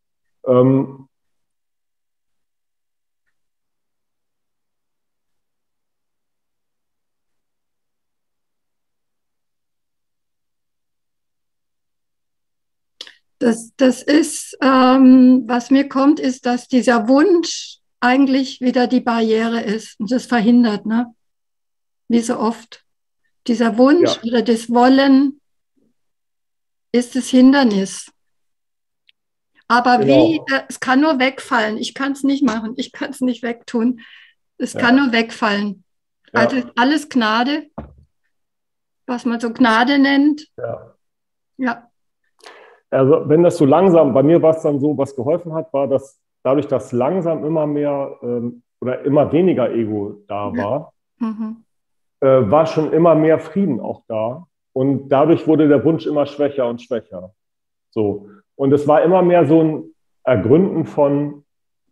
das ist, was mir kommt, ist, dass dieser Wunsch eigentlich wieder die Barriere ist und das verhindert, ne? Wie so oft. Dieser Wunsch oder das Wollen ist das Hindernis. Aber Genau. es kann nur wegfallen. Ich kann es nicht machen. Ich kann es nicht wegtun. Es kann nur wegfallen. Ja. Also alles Gnade, was man so Gnade nennt. Ja. Ja. Also wenn das so langsam, bei mir war es dann so, was geholfen hat, war, dass dadurch, dass langsam immer mehr oder immer weniger Ego da war, war schon immer mehr Frieden auch da. Und dadurch wurde der Wunsch immer schwächer und schwächer. So. Und es war immer mehr so ein Ergründen von,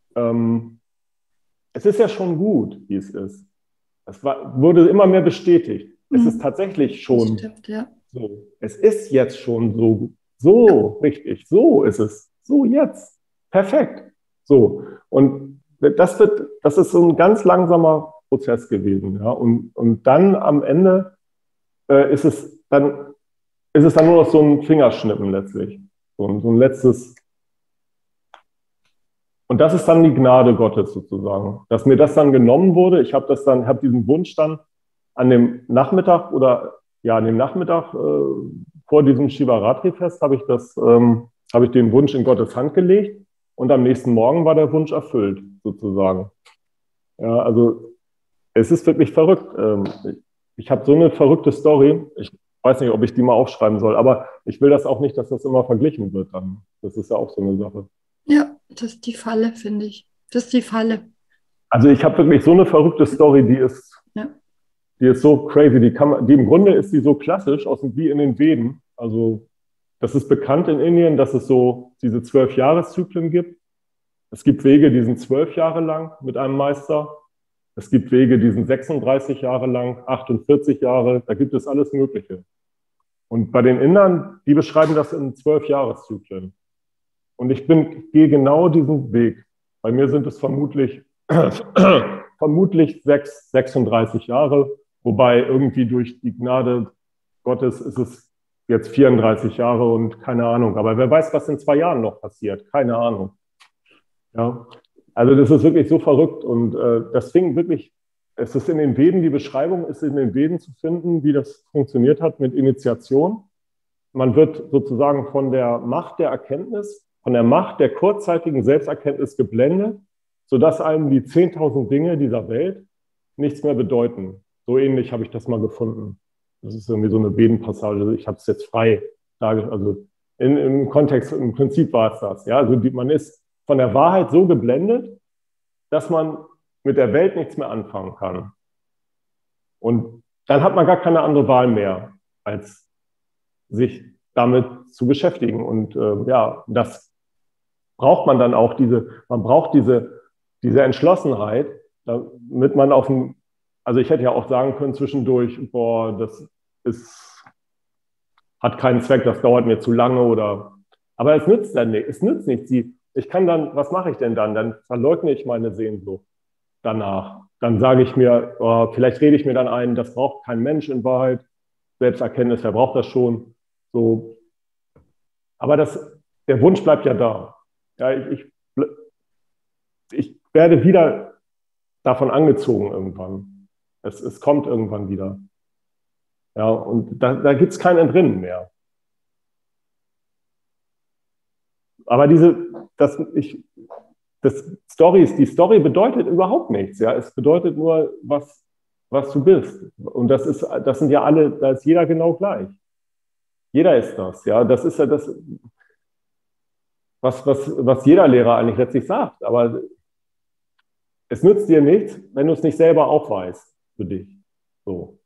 es ist ja schon gut, wie es ist. Wurde immer mehr bestätigt. Es ist tatsächlich schon stimmt, ja. so. Es ist jetzt schon so richtig. So ist es. So jetzt. Perfekt. So. Und das ist so ein ganz langsamer Prozess gewesen. Ja? Und dann am Ende ist es dann nur noch so ein Fingerschnippen letztlich. So ein letztes. Und das ist dann die Gnade Gottes sozusagen, dass mir das dann genommen wurde. Ich habe diesen Wunsch dann an dem Nachmittag vor diesem Shivaratri-Fest habe ich den Wunsch in Gottes Hand gelegt und am nächsten Morgen war der Wunsch erfüllt sozusagen. Ja, also es ist wirklich verrückt. Ich habe so eine verrückte Story. Ich weiß nicht, ob ich die mal aufschreiben soll, aber ich will das auch nicht, dass das immer verglichen wird dann. Das ist ja auch so eine Sache. Ja, das ist die Falle, finde ich. Das ist die Falle. Also ich habe wirklich so eine verrückte Story, die ist so crazy. Die im Grunde ist die so klassisch, wie in den Veden. Also das ist bekannt in Indien, dass es so diese 12 Jahreszyklen gibt. Es gibt Wege, die sind 12 Jahre lang mit einem Meister. Es gibt Wege, die sind 36 Jahre lang, 48 Jahre. Da gibt es alles Mögliche. Und bei den Indern, die beschreiben das in 12 Jahreszyklen. Und ich gehe genau diesen Weg. Bei mir sind es vermutlich 36 Jahre, wobei irgendwie durch die Gnade Gottes ist es jetzt 34 Jahre und keine Ahnung. Aber wer weiß, was in 2 Jahren noch passiert? Keine Ahnung. Ja, also das ist wirklich so verrückt und das fing wirklich, es ist in den Veden, die Beschreibung ist in den Veden zu finden, wie das funktioniert hat mit Initiation. Man wird sozusagen von der Macht der Erkenntnis, von der Macht der kurzzeitigen Selbsterkenntnis geblendet, sodass einem die 10.000 Dinge dieser Welt nichts mehr bedeuten. So ähnlich habe ich das mal gefunden. Das ist irgendwie so eine Vedenpassage. Ich habe es jetzt frei dargestellt. Also im Kontext, im Prinzip war es das. Ja? Also man ist von der Wahrheit so geblendet, dass man mit der Welt nichts mehr anfangen kann. Und dann hat man gar keine andere Wahl mehr, als sich damit zu beschäftigen. Und das braucht man dann auch, man braucht diese Entschlossenheit, damit man also ich hätte ja auch sagen können zwischendurch, das hat keinen Zweck, das dauert mir zu lange oder Aber es nützt dann nicht. Es nützt nichts. Ich kann dann, was mache ich denn dann? Dann verleugne ich meine Sehnsucht danach. Dann sage ich mir, oh, vielleicht rede ich mir dann ein, das braucht kein Mensch in Wahrheit. Selbsterkenntnis, wer braucht das schon? So. Aber der Wunsch bleibt ja da. Ja, ich werde wieder davon angezogen irgendwann. Es kommt irgendwann wieder. Ja, und da gibt es kein Entrinnen mehr. Aber die Story bedeutet überhaupt nichts. Ja? Es bedeutet nur, was du bist. Und das sind ja alle, da ist jeder genau gleich. Jeder ist das. Ja? Das ist ja das, was jeder Lehrer eigentlich letztlich sagt. Aber es nützt dir nichts, wenn du es nicht selber auch weißt für dich. So.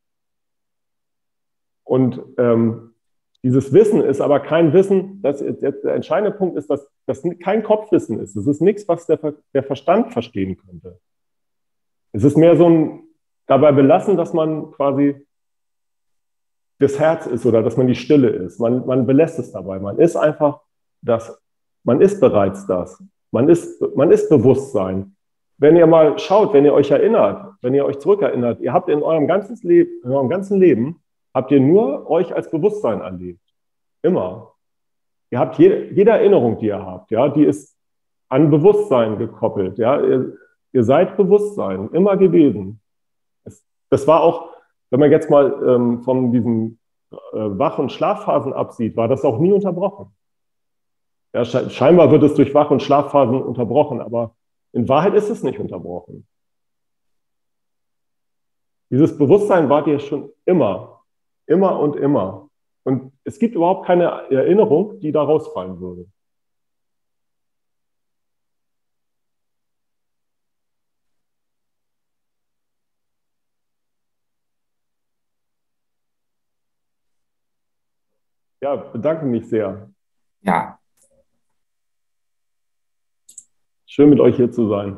Und dieses Wissen ist aber kein Wissen, der entscheidende Punkt ist, dass das kein Kopfwissen ist. Es ist nichts, was der Verstand verstehen könnte. Es ist mehr so ein dabei belassen, dass man quasi das Herz ist oder dass man die Stille ist. Man belässt es dabei. Man ist einfach das. Man ist bereits das. Man ist Bewusstsein. Wenn ihr mal schaut, wenn ihr euch erinnert, wenn ihr euch zurückerinnert, ihr habt in eurem ganzen Leben habt ihr nur euch als Bewusstsein erlebt. Immer. Ihr habt jede Erinnerung, die ihr habt, ja, die ist an Bewusstsein gekoppelt. Ja. Ihr seid Bewusstsein, immer gewesen. Das war auch, wenn man jetzt mal von diesen Wach- und Schlafphasen absieht, war das auch nie unterbrochen. Ja, scheinbar wird es durch Wach- und Schlafphasen unterbrochen, aber in Wahrheit ist es nicht unterbrochen. Dieses Bewusstsein wart ihr schon immer. Immer und immer. Und es gibt überhaupt keine Erinnerung, die da rausfallen würde. Ja, bedanke mich sehr. Ja, Schön mit euch hier zu sein.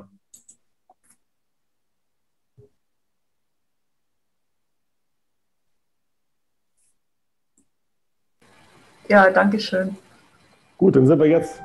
Ja, danke schön. Gut, dann sind wir jetzt